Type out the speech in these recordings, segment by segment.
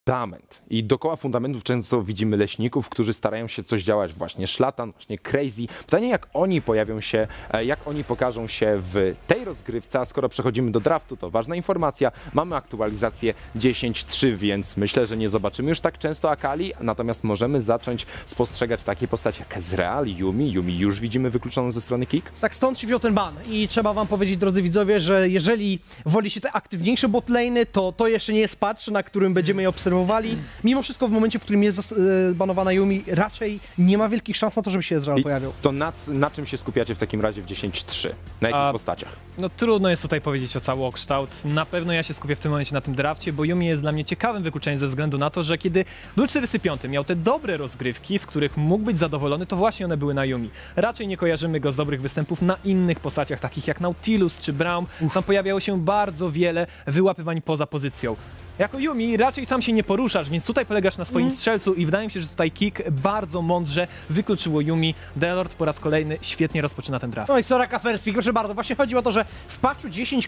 fundament. I dookoła fundamentów często widzimy leśników, którzy starają się coś działać właśnie szlatan, właśnie crazy. Pytanie, jak oni pojawią się, jak oni pokażą się w tej rozgrywce, a skoro przechodzimy do draftu, to ważna informacja, mamy aktualizację 10.3, więc myślę, że nie zobaczymy już tak często Akali, natomiast możemy zacząć spostrzegać takie postacie jak Ezreal, Yumi już widzimy wykluczoną ze strony Kick. Tak, stąd ci wziął ten ban i trzeba wam powiedzieć, drodzy widzowie, że jeżeli wolicie te aktywniejsze botlane'y, to jeszcze nie jest patch, na którym będziemy je obserwowali. Mimo wszystko w momencie, w którym jest banowana Yumi, raczej nie ma wielkich szans na to, żeby się Ezreal pojawił. To na czym się skupiacie w takim razie w 10.3? Na jakich postaciach? No trudno jest tutaj powiedzieć o całokształt. Na pewno ja się skupię w tym momencie na tym drafcie, bo Yumi jest dla mnie ciekawym wykluczeniem ze względu na to, że kiedy był 45, miał te dobre rozgrywki, z których mógł być zadowolony, to właśnie one były na Yumi. Raczej nie kojarzymy go z dobrych występów na innych postaciach, takich jak Nautilus czy Braum. Tam pojawiało się bardzo wiele wyłapywań poza pozycją. Jako Yumi raczej sam się nie poruszasz, więc tutaj polegasz na swoim strzelcu i wydaje mi się, że tutaj Kick bardzo mądrze wykluczyło Yumi. Delord po raz kolejny świetnie rozpoczyna ten draft. No i Soraka Ferswig, proszę bardzo, właśnie chodzi o to, że w patchu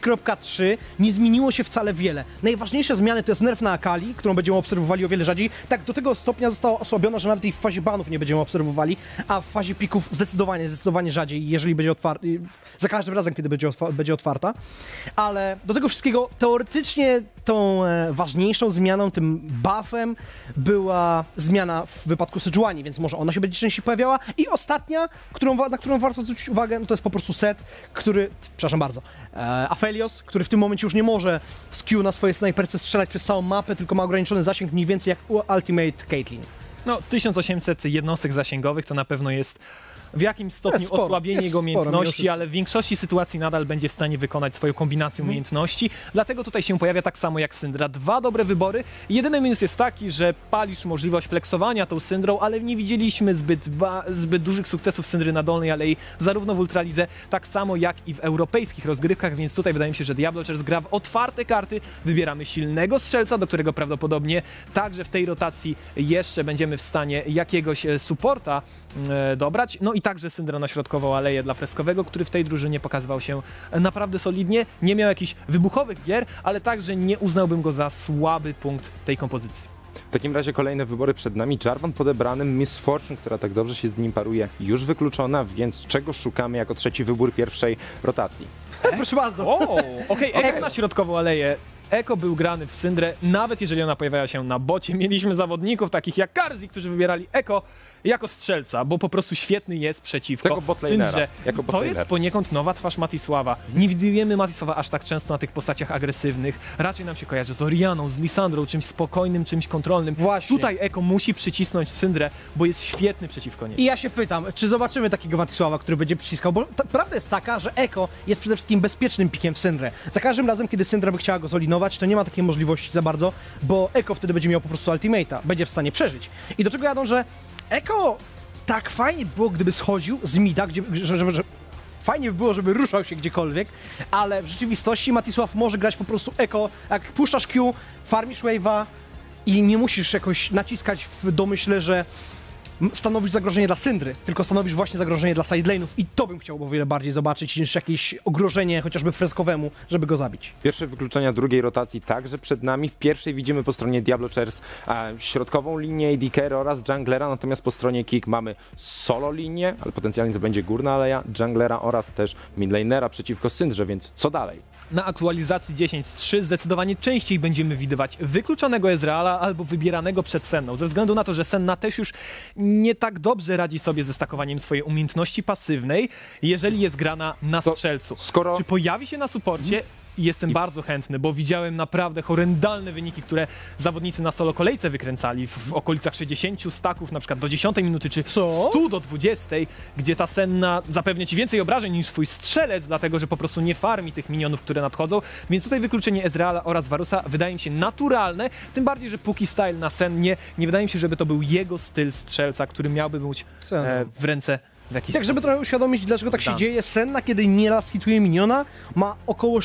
10.3 nie zmieniło się wcale wiele. Najważniejsze zmiany to jest nerf na Akali, którą będziemy obserwowali o wiele rzadziej. Tak, do tego stopnia została osłabiona, że nawet jej w fazie banów nie będziemy obserwowali, a w fazie pików zdecydowanie rzadziej, jeżeli będzie otwarta, za każdym razem, kiedy będzie otwarta. Ale do tego wszystkiego teoretycznie tą ważniejszą zmianą, tym buffem była zmiana w wypadku Sejuani, więc może ona się będzie częściej pojawiała. I ostatnia, na którą warto zwrócić uwagę, no to jest po prostu Set, który, przepraszam bardzo, Aphelios, który w tym momencie już nie może z Q na swojej snajperce strzelać przez całą mapę, tylko ma ograniczony zasięg mniej więcej jak Ultimate Caitlyn. No 1800 jednostek zasięgowych to na pewno jest w jakimś stopniu osłabienie jego umiejętności, ale w większości sytuacji nadal będzie w stanie wykonać swoją kombinację umiejętności. Dlatego tutaj się pojawia tak samo jak Syndra. Dwa dobre wybory. Jedyny minus jest taki, że palisz możliwość flexowania tą Syndrą, ale nie widzieliśmy zbyt dużych sukcesów Syndry na dolnej alei, zarówno w Ultralidze, tak samo jak i w europejskich rozgrywkach, więc tutaj wydaje mi się, że Diablochers gra w otwarte karty. Wybieramy silnego strzelca, do którego prawdopodobnie także w tej rotacji jeszcze będziemy w stanie jakiegoś supporta dobrać. No i także Syndra na środkową aleję dla Freskowego, który w tej drużynie pokazywał się naprawdę solidnie. Nie miał jakichś wybuchowych gier, ale także nie uznałbym go za słaby punkt tej kompozycji. W takim razie kolejne wybory przed nami. Jarvan podebranym, Miss Fortune, która tak dobrze się z nim paruje, już wykluczona, więc czego szukamy jako trzeci wybór pierwszej rotacji? Proszę bardzo. Okej, Eko na środkową aleję. Eko był grany w Syndrę, nawet jeżeli ona pojawiała się na bocie. Mieliśmy zawodników takich jak Karzi, którzy wybierali Eko jako strzelca, bo po prostu świetny jest przeciwko Syndrze. To jest poniekąd nowa twarz Matisława. Nie widujemy Matisława aż tak często na tych postaciach agresywnych. Raczej nam się kojarzy z Orianą, z Lisandrą, czymś spokojnym, czymś kontrolnym. Właśnie. Tutaj Eko musi przycisnąć Syndrę, bo jest świetny przeciwko niej. I ja się pytam, czy zobaczymy takiego Matisława, który będzie przyciskał, bo prawda jest taka, że Eko jest przede wszystkim bezpiecznym pikiem w Syndrę. Za każdym razem, kiedy Syndra by chciała go zolinować, to nie ma takiej możliwości za bardzo, bo Eko wtedy będzie miał po prostu ultimate'a, będzie w stanie przeżyć. I do czego jadą, że Eko tak fajnie było, gdyby schodził z mida, że fajnie by było, żeby ruszał się gdziekolwiek, ale w rzeczywistości Matisław może grać po prostu Eko, jak puszczasz Q, farmisz wave'a i nie musisz jakoś naciskać w domyśle, że stanowisz zagrożenie dla Syndry, tylko stanowisz właśnie zagrożenie dla sidelane'ów i to bym chciał o wiele bardziej zobaczyć niż jakieś ogrożenie chociażby Freskowemu, żeby go zabić. Pierwsze wykluczenia drugiej rotacji także przed nami. W pierwszej widzimy po stronie Diablochers środkową linię AD Carry oraz junglera, natomiast po stronie Kick mamy solo linię, ale potencjalnie to będzie górna aleja, junglera oraz też midlanera przeciwko Syndrze, więc co dalej? Na aktualizacji 10.3 zdecydowanie częściej będziemy widywać wykluczonego Ezreala albo wybieranego przed Senną, ze względu na to, że Senna też już nie tak dobrze radzi sobie ze stakowaniem swojej umiejętności pasywnej, jeżeli jest grana na strzelcu. Czy pojawi się na suporcie? Jestem bardzo chętny, bo widziałem naprawdę horrendalne wyniki, które zawodnicy na solo kolejce wykręcali w okolicach 60 staków, na przykład do 10 minuty, czy 100 do 20, gdzie ta Senna zapewnia ci więcej obrażeń niż twój strzelec, dlatego że po prostu nie farmi tych minionów, które nadchodzą, więc tutaj wykluczenie Ezreala oraz Varusa wydaje mi się naturalne, tym bardziej, że póki style na Sennie, nie wydaje mi się, żeby to był jego styl strzelca, który miałby być w ręce. Tak, żeby trochę uświadomić, dlaczego tak się dzieje, Senna, kiedy nie last hituje miniona, ma około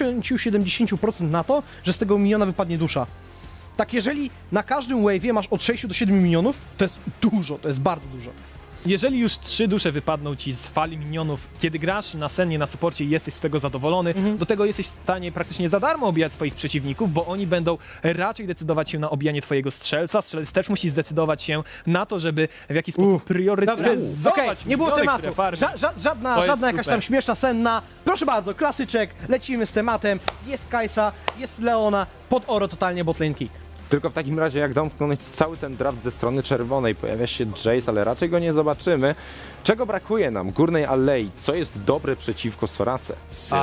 60-70% na to, że z tego miniona wypadnie dusza. Tak, jeżeli na każdym wave'ie masz od 6 do 7 minionów, to jest dużo, to jest bardzo dużo. jeżeli już 3 dusze wypadną ci z fali minionów, kiedy grasz na Sennie, na supporcie i jesteś z tego zadowolony, do tego jesteś w stanie praktycznie za darmo obijać swoich przeciwników, bo oni będą raczej decydować się na obijanie twojego strzelca. Strzelec też musi zdecydować się na to, żeby w jakiś sposób priorytetyzować. Nie było miniony, tematu. Żadna Żadna jakaś tam śmieszna Senna. Proszę bardzo, klasyczek, lecimy z tematem. Jest Kajsa, jest Leona, pod oro totalnie botlane kick. Tylko w takim razie, jak domknąć cały ten draft ze strony czerwonej, pojawia się Jace, ale raczej go nie zobaczymy. Czego brakuje nam? Górnej alei. Co jest dobre przeciwko Sorace?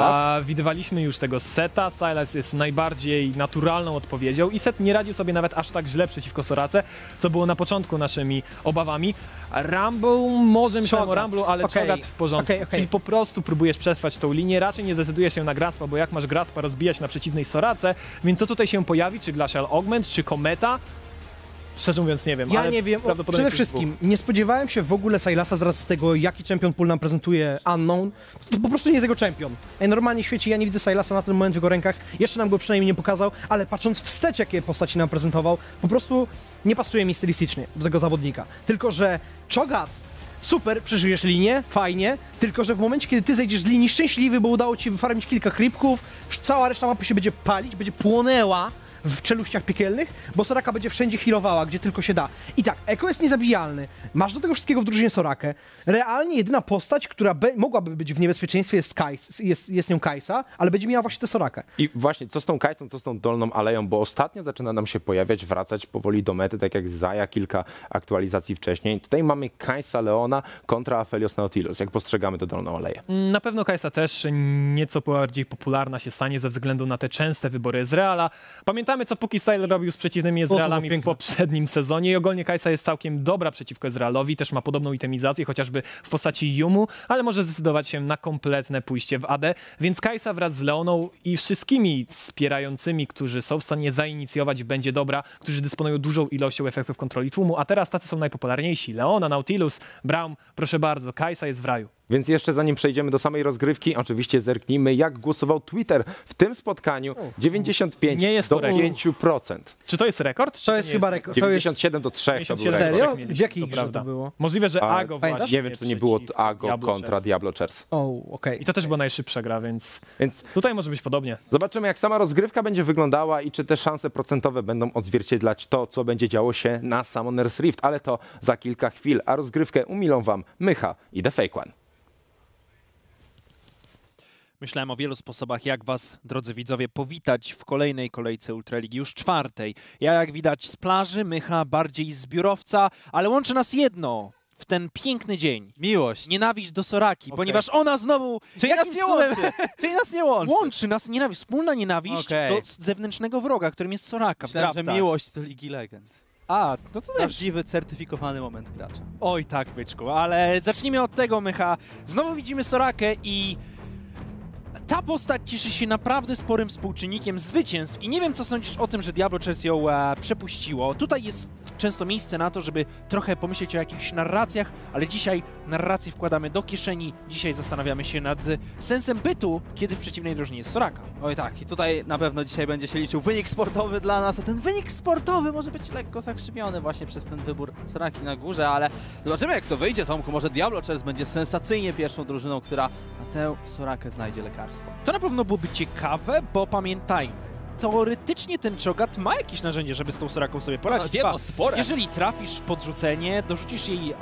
A widywaliśmy już tego Seta. Sylas jest najbardziej naturalną odpowiedzią i Set nie radził sobie nawet aż tak źle przeciwko Sorace, co było na początku naszymi obawami. Rumble, może myślałem o Rumble, ale Cho'Gath w porządku. Czyli po prostu próbujesz przetrwać tą linię, raczej nie zdecydujesz się na Graspa, bo jak masz Graspa rozbijać na przeciwnej Sorace, więc co tutaj się pojawi? Czy Glacial Augment, czy Kometa? Szczerze mówiąc nie wiem. Ja nie wiem. Przede wszystkim nie spodziewałem się w ogóle Sylasa z racji tego, jaki champion pool nam prezentuje Unknown. To po prostu nie jest jego champion. Normalnie w świecie ja nie widzę Sylasa na ten moment w jego rękach. Jeszcze nam go przynajmniej nie pokazał, ale patrząc wstecz, jakie postaci nam prezentował, po prostu nie pasuje mi stylistycznie do tego zawodnika. Tylko że Cho'Gath, super, przeżyjesz linię, fajnie, tylko że w momencie, kiedy ty zejdziesz z linii szczęśliwy, bo udało ci wyfarmić kilka creepków, cała reszta mapy się będzie palić, będzie płonęła w czeluściach piekielnych, bo Soraka będzie wszędzie healowała, gdzie tylko się da. I tak, Echo jest niezabijalny. Masz do tego wszystkiego w drużynie Sorakę. Realnie jedyna postać, która mogłaby być w niebezpieczeństwie jest nią Kajsa, ale będzie miała właśnie tę Sorakę. I właśnie, co z tą Kajsą, co z tą dolną aleją, bo ostatnio zaczyna nam się pojawiać, wracać powoli do mety, tak jak Zaya kilka aktualizacji wcześniej. Tutaj mamy Kajsa Leona kontra Aphelios Nautilus. Jak postrzegamy tę dolną aleję? Na pewno Kajsa też nieco bardziej popularna się stanie ze względu na te częste wybory Ezreala. Pamiętamy, co PokéStyle robił z przeciwnymi Ezrealami w poprzednim sezonie i ogólnie Kajsa jest całkiem dobra przeciwko Ezrealowi, też ma podobną itemizację, chociażby w postaci Yumu, ale może zdecydować się na kompletne pójście w AD, więc Kajsa wraz z Leoną i wszystkimi wspierającymi, którzy są w stanie zainicjować, będzie dobra, którzy dysponują dużą ilością efektów kontroli tłumu, a teraz tacy są najpopularniejsi. Leona, Nautilus, Braum, proszę bardzo, Kajsa jest w raju. Więc jeszcze zanim przejdziemy do samej rozgrywki, oczywiście zerknijmy, jak głosował Twitter w tym spotkaniu. 95 nie jest do to rekord. 5%. Czy to jest rekord? To jest chyba rekord. 97 do 3 to był rekord. Serio? Gdzie jakich to było? Możliwe, że Ago właśnie. Nie wiem, czy to nie było Ago kontra Diablochers. Okej. I to też była najszybsza gra, więc tutaj może być podobnie. Zobaczymy, jak sama rozgrywka będzie wyglądała i czy te szanse procentowe będą odzwierciedlać to, co będzie działo się na Summoner's Rift, ale to za kilka chwil, a rozgrywkę umilą wam Mycha i The Fake One. Myślałem o wielu sposobach, jak was, drodzy widzowie, powitać w kolejnej kolejce Ultraligi, już 4. Ja, jak widać, z plaży, Mycha bardziej z biurowca, ale łączy nas jedno w ten piękny dzień. Miłość. Nienawiść do Soraki, ponieważ ona znowu... Czyli nas nie łączy! Czyli nas nie łączy! Łączy nas nienawiść, wspólna nienawiść do zewnętrznego wroga, którym jest Soraka. Myślałem, że miłość to Ligi Legend. A, no to prawdziwy, certyfikowany moment gracza. Oj tak, byczku, ale zacznijmy od tego, Mycha. Znowu widzimy Sorakę i... Ta postać cieszy się naprawdę sporym współczynnikiem zwycięstw i nie wiem, co sądzisz o tym, że Diablochers ją przepuściło. Tutaj jest często miejsce na to, żeby trochę pomyśleć o jakichś narracjach, ale dzisiaj narracje wkładamy do kieszeni. Dzisiaj zastanawiamy się nad sensem bytu, kiedy w przeciwnej drużynie jest Soraka. Oj tak, i tutaj na pewno dzisiaj będzie się liczył wynik sportowy dla nas, a ten wynik sportowy może być lekko zakrzywiony właśnie przez ten wybór Soraki na górze, ale zobaczymy, jak to wyjdzie, Tomku. Może Diablochers będzie sensacyjnie pierwszą drużyną, która na tę Sorakę znajdzie lekarstwo. To na pewno byłoby ciekawe, bo pamiętajmy, teoretycznie ten Cho'Gath ma jakieś narzędzie, żeby z tą Soraką sobie poradzić. No, spore. Jeżeli trafisz podrzucenie, dorzucisz jej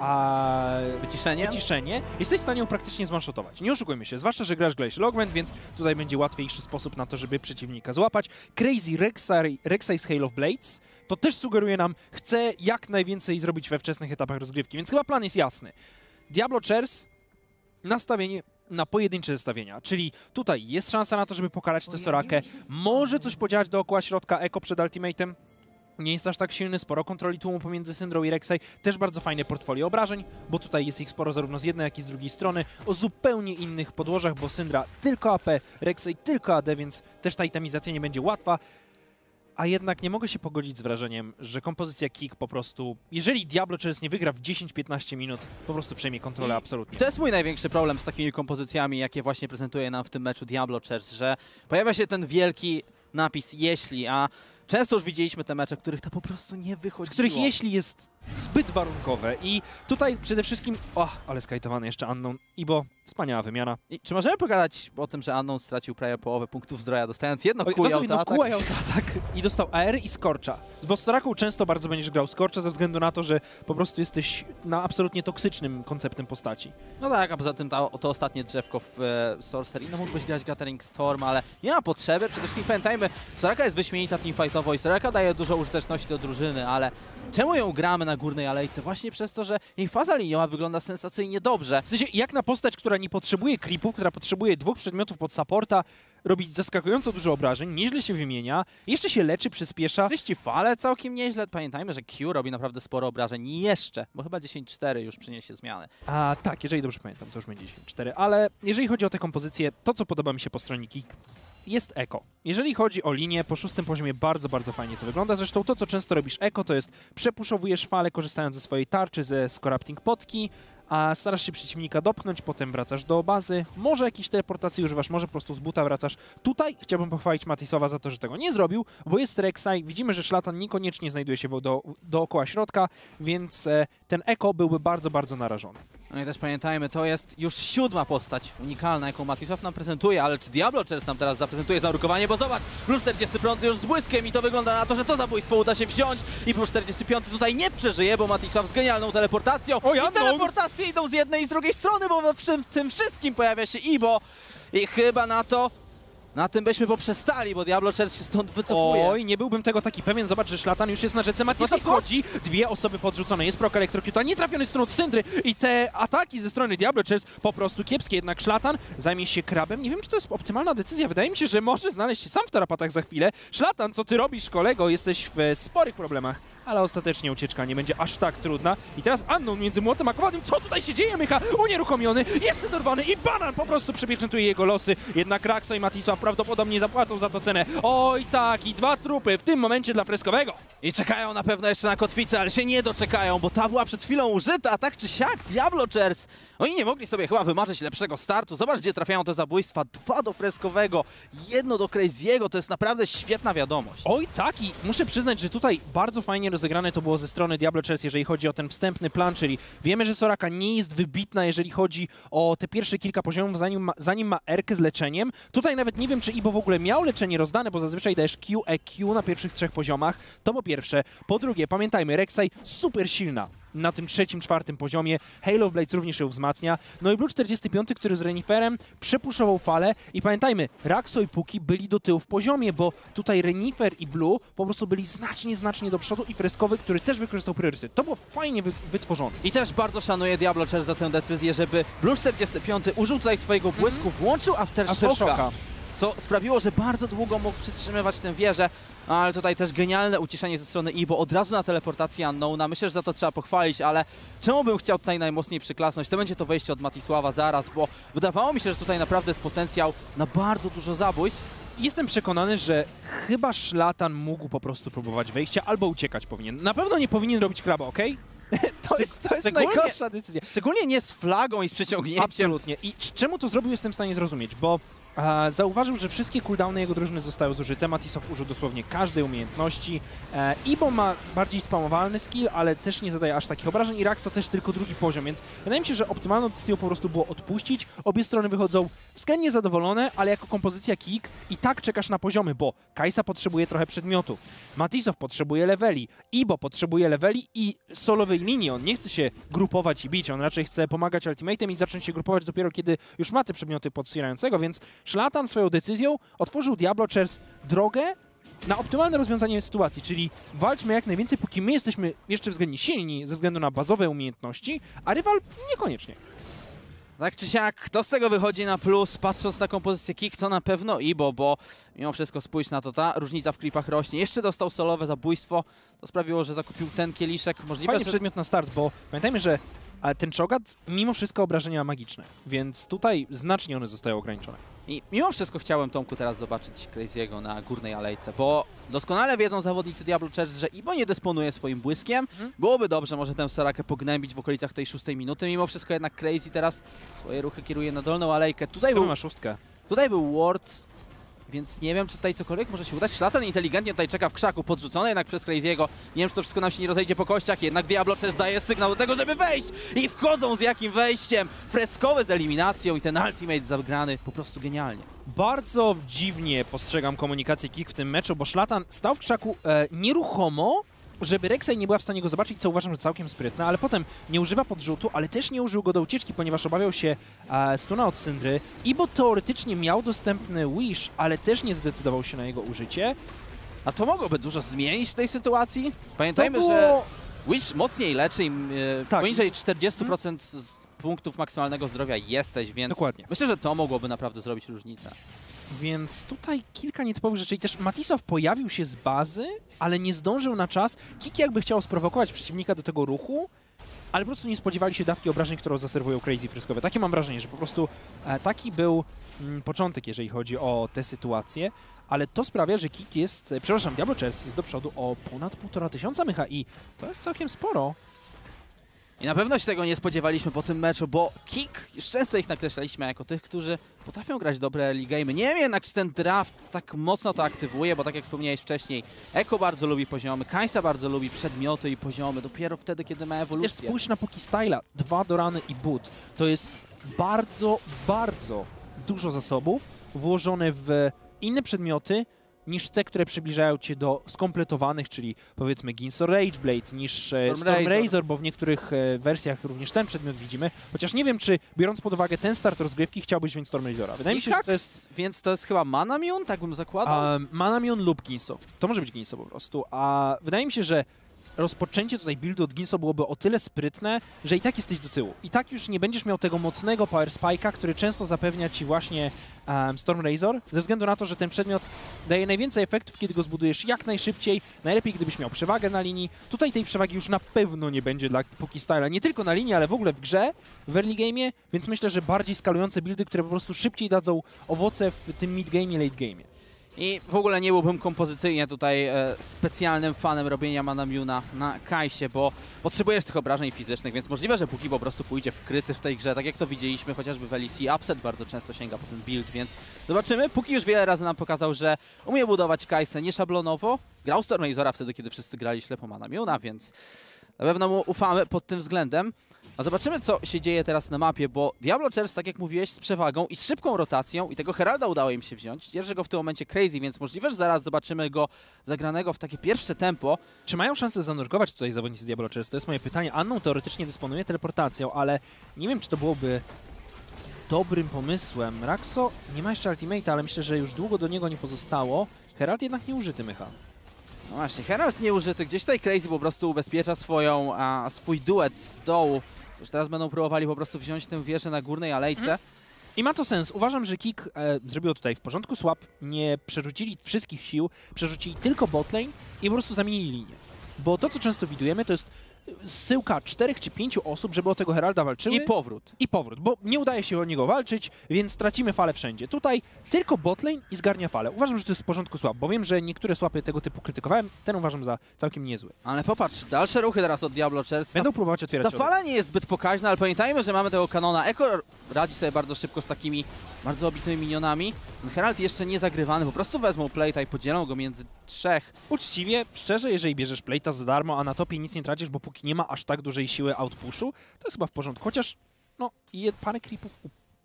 wyciszenie, jesteś w stanie ją praktycznie zmanshotować. Nie oszukujmy się, zwłaszcza, że grasz Glacial Augment, więc tutaj będzie łatwiejszy sposób na to, żeby przeciwnika złapać. Crazy Rek'Sai z Hail of Blades to też sugeruje nam, chce jak najwięcej zrobić we wczesnych etapach rozgrywki, więc chyba plan jest jasny. Diablochers, nastawienie na pojedyncze zestawienia, czyli tutaj jest szansa na to, żeby pokarać tę Sorakę, może coś podziałać dookoła środka, Echo przed ultimatem nie jest aż tak silny, sporo kontroli tłumu pomiędzy Syndraą i Rek'Sai, też bardzo fajne portfolio obrażeń, bo tutaj jest ich sporo zarówno z jednej, jak i z drugiej strony, o zupełnie innych podłożach, bo Syndra tylko AP, Rek'Sai tylko AD, więc też ta itemizacja nie będzie łatwa. A jednak nie mogę się pogodzić z wrażeniem, że kompozycja Kick po prostu, jeżeli Diablochers nie wygra w 10-15 minut, po prostu przejmie kontrolę absolutnie. To jest mój największy problem z takimi kompozycjami, jakie właśnie prezentuje nam w tym meczu Diablochers, że pojawia się ten wielki napis jeśli, a często już widzieliśmy te mecze, których to po prostu nie wychodziło. Których jeśli jest zbyt warunkowe i tutaj przede wszystkim, ale skajtowany jeszcze Unknown, Ibo, wspaniała wymiana. I czy możemy pogadać o tym, że Unknown stracił prawie połowę punktów zdrowia, dostając jedno atak I dostał AR i Scorcha. W Ostoraku często bardzo będziesz grał Scorcha ze względu na to, że po prostu jesteś na absolutnie toksycznym konceptem postaci. No tak, a poza tym to ostatnie drzewko w Sorcery, no mógłbyś grać Gathering Storm, ale nie ma potrzeby. Przede wszystkim pamiętajmy, Soraka jest wyśmienita teamfightowo i Soraka daje dużo użyteczności do drużyny, ale czemu ją gramy na górnej alejce? Właśnie przez to, że jej faza liniowa wygląda sensacyjnie dobrze. W sensie, jak na postać, która nie potrzebuje creepów, która potrzebuje 2 przedmiotów pod supporta, robi zaskakująco dużo obrażeń, nieźle się wymienia, jeszcze się leczy, przyspiesza. Czyści fale całkiem nieźle. Pamiętajmy, że Q robi naprawdę sporo obrażeń jeszcze, bo chyba 10-4 już przyniesie zmiany. A tak, jeżeli dobrze pamiętam, to już będzie 10-4, ale jeżeli chodzi o tę kompozycję, to co podoba mi się po stronie Kick, jest Eko. Jeżeli chodzi o linię, po 6. poziomie bardzo, bardzo fajnie to wygląda. Zresztą to, co często robisz Eko, to jest przepuszowujesz falę, korzystając ze swojej tarczy, ze Scorrupting potki, a starasz się przeciwnika dopchnąć, potem wracasz do bazy, może jakiejś teleportacji używasz, może po prostu z buta wracasz. Tutaj chciałbym pochwalić Matisława za to, że tego nie zrobił, bo jest Rek'Sai, widzimy, że szlatan niekoniecznie znajduje się dookoła środka, więc ten Eko byłby bardzo, bardzo narażony. No i też pamiętajmy, to jest już 7. postać unikalna, jaką Matisław nam prezentuje, ale czy Diablochers nam teraz zaprezentuje zarukowanie, bo zobacz, plus 45 już z błyskiem i to wygląda na to, że to zabójstwo uda się wziąć i plus 45 tutaj nie przeżyje, bo Matisław z genialną teleportacją i teleportacje idą z jednej i z drugiej strony, bo w tym wszystkim pojawia się Ibo i chyba na tym byśmy poprzestali, bo Diablochers się stąd wycofuje. Oj, nie byłbym tego taki pewien. Zobacz, że szlatan już jest na rzece. Matisław wchodzi, 2 osoby podrzucone. Jest prok elektrocuta, nie trafiony stron od Syndry i te ataki ze strony Diablochers po prostu kiepskie. Jednak szlatan zajmie się krabem. Nie wiem, czy to jest optymalna decyzja. Wydaje mi się, że może znaleźć się sam w tarapatach za chwilę. Szlatan, co ty robisz, kolego? Jesteś w sporych problemach. Ale ostatecznie ucieczka nie będzie aż tak trudna. I teraz Unknown między młotem a kowadłem. Co tutaj się dzieje, Mycha? Unieruchomiony, jeszcze dorwany i banan po prostu przepieczętuje jego losy. Jednak Raxo i Matisław prawdopodobnie zapłacą za to cenę. Oj tak, i 2 trupy w tym momencie dla Freskowego. I czekają na pewno jeszcze na kotwicę, ale się nie doczekają, bo ta była przed chwilą użyta, a tak czy siak Diablochers. Oni nie mogli sobie chyba wymarzyć lepszego startu. Zobacz, gdzie trafiają te zabójstwa. 2 do Freskowego, 1 do Crazy'ego. To jest naprawdę świetna wiadomość. Oj tak, i muszę przyznać, że tutaj bardzo fajnie rozegrane to było ze strony Diablochers, jeżeli chodzi o ten wstępny plan, czyli wiemy, że Soraka nie jest wybitna, jeżeli chodzi o te pierwsze kilka poziomów, zanim ma Erkę z leczeniem. Tutaj nawet nie wiem, czy Ibo w ogóle miał leczenie rozdane, bo zazwyczaj dajesz Q, EQ na pierwszych 3 poziomach. To po pierwsze. Po drugie, pamiętajmy, Rek'Sai super silna na tym 3., 4. poziomie. Hail of Blades również ją wzmacnia. No i Blue 45, który z Reniferem przepuszował falę i pamiętajmy, Raxo i Puki byli do tyłu w poziomie, bo tutaj Renifer i Blue po prostu byli znacznie do przodu i Freskowy, który też wykorzystał priorytet. To było fajnie wytworzone. I też bardzo szanuję Diablochers za tę decyzję, żeby Blue 45 użył tutaj swojego błysku, włączył Aftershocka, co sprawiło, że bardzo długo mógł przytrzymywać tę wieżę. Ale tutaj też genialne uciszenie ze strony Ibo, od razu na teleportację Unknowna. Myślę, że za to trzeba pochwalić, ale czemu bym chciał tutaj najmocniej przyklasnąć? To będzie to wejście od Matisława zaraz, bo wydawało mi się, że tutaj naprawdę jest potencjał na bardzo dużo zabójstw. Jestem przekonany, że chyba szlatan mógł po prostu próbować wejścia albo uciekać powinien. Na pewno nie powinien robić kraba, okej? To jest najgorsza decyzja. Szczególnie nie z flagą i z przyciągnięciem. Absolutnie. I czemu to zrobił, jestem w stanie zrozumieć, bo zauważył, że wszystkie cooldowny jego drużyny zostały zużyte. Matisław użył dosłownie każdej umiejętności. Ibo ma bardziej spamowalny skill, ale też nie zadaje aż takich obrażeń i Raxo też tylko 2. poziom, więc wydaje mi się, że optymalną decyzją po prostu było odpuścić. Obie strony wychodzą względnie zadowolone, ale jako kompozycja Kick i tak czekasz na poziomy, bo Kai'Sa potrzebuje trochę przedmiotów, Matisław potrzebuje leveli, Ibo potrzebuje leveli i solowej linii. On nie chce się grupować i bić, on raczej chce pomagać ultimatem i zacząć się grupować dopiero kiedy już ma te przedmioty podwsierającego, więc szlatan swoją decyzją otworzył Diablochers drogę na optymalne rozwiązanie sytuacji, czyli walczmy jak najwięcej, póki my jesteśmy jeszcze względnie silni ze względu na bazowe umiejętności, a rywal niekoniecznie. Tak czy siak, kto z tego wychodzi na plus, patrząc na kompozycję Kick, to na pewno Ibo, bo mimo wszystko spójrz na to, ta różnica w creepach rośnie. Jeszcze dostał solowe zabójstwo, to sprawiło, że zakupił ten kieliszek. Możliwe, fajny przedmiot na start, bo pamiętajmy, że ten Cho'Gath mimo wszystko obrażenia magiczne, więc tutaj znacznie one zostają ograniczone. I mimo wszystko chciałem, Tomku, teraz zobaczyć Crazy'ego na górnej alejce, bo doskonale wiedzą zawodnicy Diablochers, że Ibo nie dysponuje swoim błyskiem. Byłoby dobrze może tę Sorakę pognębić w okolicach tej 6. minuty. Mimo wszystko jednak Crazy teraz swoje ruchy kieruje na dolną alejkę. Tutaj ma 6. Tutaj był ward więc nie wiem, czy tutaj cokolwiek może się udać. Szlatan inteligentnie tutaj czeka w krzaku, podrzucony jednak przez Crazy'ego. Nie wiem, czy to wszystko nam się nie rozejdzie po kościach, jednak Diablo też daje sygnał do tego, żeby wejść i wchodzą z jakim wejściem. Freskowy z eliminacją i ten ultimate zagrany po prostu genialnie. Bardzo dziwnie postrzegam komunikację Kik w tym meczu, bo Szlatan stał w krzaku nieruchomo, żeby Rek'Sai nie była w stanie go zobaczyć, co uważam, że całkiem sprytne, ale potem nie używa podrzutu, ale też nie użył go do ucieczki, ponieważ obawiał się stuna od Syndry, i bo teoretycznie miał dostępny Wish, ale też nie zdecydował się na jego użycie. A to mogłoby dużo zmienić w tej sytuacji? Pamiętajmy, że Wish mocniej leczy im tak. Poniżej 40% punktów maksymalnego zdrowia jesteś, więc Dokładnie. myślę, że to mogłoby naprawdę zrobić różnicę. Więc tutaj kilka nietypowych rzeczy. I też Matisow pojawił się z bazy, ale nie zdążył na czas. Kiki jakby chciał sprowokować przeciwnika do tego ruchu, ale po prostu nie spodziewali się dawki obrażeń, którą zaserwują Crazy freskowe. Takie mam wrażenie, że po prostu taki był początek, jeżeli chodzi o tę sytuację. Ale to sprawia, że Kik jest, Diablo Chess jest do przodu o ponad 1500 mycha i to jest całkiem sporo. I na pewno się tego nie spodziewaliśmy po tym meczu, bo Kik, już często ich nakreślaliśmy jako tych, którzy potrafią grać dobre early game'y. Nie wiem jednak, czy ten draft tak mocno to aktywuje, bo tak jak wspomniałeś wcześniej, Echo bardzo lubi poziomy, Kai'Sa bardzo lubi przedmioty i poziomy, dopiero wtedy, kiedy ma ewolucję. Też spójrz na Pokestyle'a, 2 Dorany i Boot. To jest bardzo, bardzo dużo zasobów włożone w inne przedmioty niż te, które przybliżają cię do skompletowanych, czyli powiedzmy Ginso Rageblade, niż Storm Razor, bo w niektórych wersjach również ten przedmiot widzimy. Chociaż nie wiem, czy biorąc pod uwagę ten start rozgrywki, chciałbyś wziąć Storm Razora. Wydaje mi się, że to jest... Więc to jest chyba Manamune, tak bym zakładał? Manamune lub Ginso. To może być Ginso po prostu. A wydaje mi się, że rozpoczęcie tutaj buildu od Ginso byłoby o tyle sprytne, że i tak jesteś do tyłu. I tak już nie będziesz miał tego mocnego power spike'a, który często zapewnia ci właśnie Storm Razor, ze względu na to, że ten przedmiot daje najwięcej efektów, kiedy go zbudujesz jak najszybciej, najlepiej gdybyś miał przewagę na linii. Tutaj tej przewagi już na pewno nie będzie dla Pokestyle'a, nie tylko na linii, ale w ogóle w grze, w early game'ie, więc myślę, że bardziej skalujące buildy, które po prostu szybciej dadzą owoce w tym mid game'ie, late game'ie. I w ogóle nie byłbym kompozycyjnie tutaj specjalnym fanem robienia Manamune'a na Kai'sie, bo potrzebujesz tych obrażeń fizycznych, więc możliwe, że Puki po prostu pójdzie w kryty w tej grze, tak jak to widzieliśmy chociażby w LEC. Upset bardzo często sięga po ten build, więc zobaczymy. Puki już wiele razy nam pokazał, że umie budować Kai'sę nieszablonowo. Grał Storm Razora wtedy, kiedy wszyscy grali ślepo Manamune'a, więc na pewno mu ufamy pod tym względem. A zobaczymy, co się dzieje teraz na mapie, bo Diablo Chess, tak jak mówiłeś, z przewagą i z szybką rotacją i tego Heralda udało im się wziąć. Dzierży go w tym momencie Crazy, więc możliwe, że zaraz zobaczymy go zagranego w takie pierwsze tempo. Czy mają szansę zanurkować tutaj zawodnicy Diablo Chess? To jest moje pytanie. Anną teoretycznie dysponuje teleportacją, ale nie wiem, czy to byłoby dobrym pomysłem. Raxo nie ma jeszcze ultimate'a, ale myślę, że już długo do niego nie pozostało. Herald jednak nie użyty mycha. No właśnie, Herald nieużyty. Gdzieś tutaj Crazy po prostu ubezpiecza swój duet z dołu. Już teraz będą próbowali po prostu wziąć tę wieżę na górnej alejce. I ma to sens. Uważam, że Kik zrobił tutaj w porządku swap, nie przerzucili wszystkich sił, przerzucili tylko botlane i po prostu zamienili linię. Bo to, co często widujemy, to jest zsyłka 4 czy 5 osób, żeby o tego Heralda walczyły. I powrót, bo nie udaje się o niego walczyć, więc tracimy falę wszędzie. Tutaj tylko botlane i zgarnia falę. Uważam, że to jest w porządku swap, bo wiem, że niektóre swapy tego typu krytykowałem, ten uważam za całkiem niezły. Ale popatrz, dalsze ruchy teraz od Diablo Chess. Będą próbować otwierać ta fala nie jest zbyt pokaźna, ale pamiętajmy, że mamy tego kanona. Echo radzi sobie bardzo szybko z takimi bardzo obitymi minionami. Herald jeszcze nie zagrywany, po prostu wezmą plate'a i podzielą go między 3. Uczciwie, szczerze, jeżeli bierzesz plate'a za darmo, a na topie nic nie tracisz, bo póki nie ma aż tak dużej siły outpushu, to jest chyba w porządku. Chociaż, no, parę creepów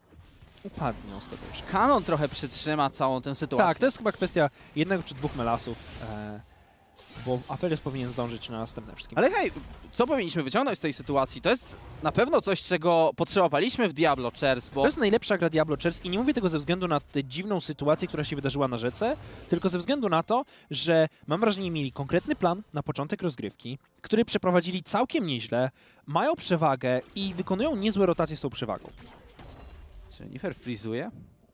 upadnie ostatecznie. Kanon trochę przytrzyma całą tę sytuację. Tak, to jest chyba kwestia 1 czy 2 melasów, bo Aphelios powinien zdążyć na następne wszystkie. Ale hej, co powinniśmy wyciągnąć z tej sytuacji? To jest na pewno coś, czego potrzebowaliśmy w Diablo Chess, bo... To jest najlepsza gra Diablo Chess i nie mówię tego ze względu na tę dziwną sytuację, która się wydarzyła na rzece, tylko ze względu na to, że mam wrażenie, mieli konkretny plan na początek rozgrywki, który przeprowadzili całkiem nieźle, mają przewagę i wykonują niezłe rotacje z tą przewagą. Czy Nifer freezuje?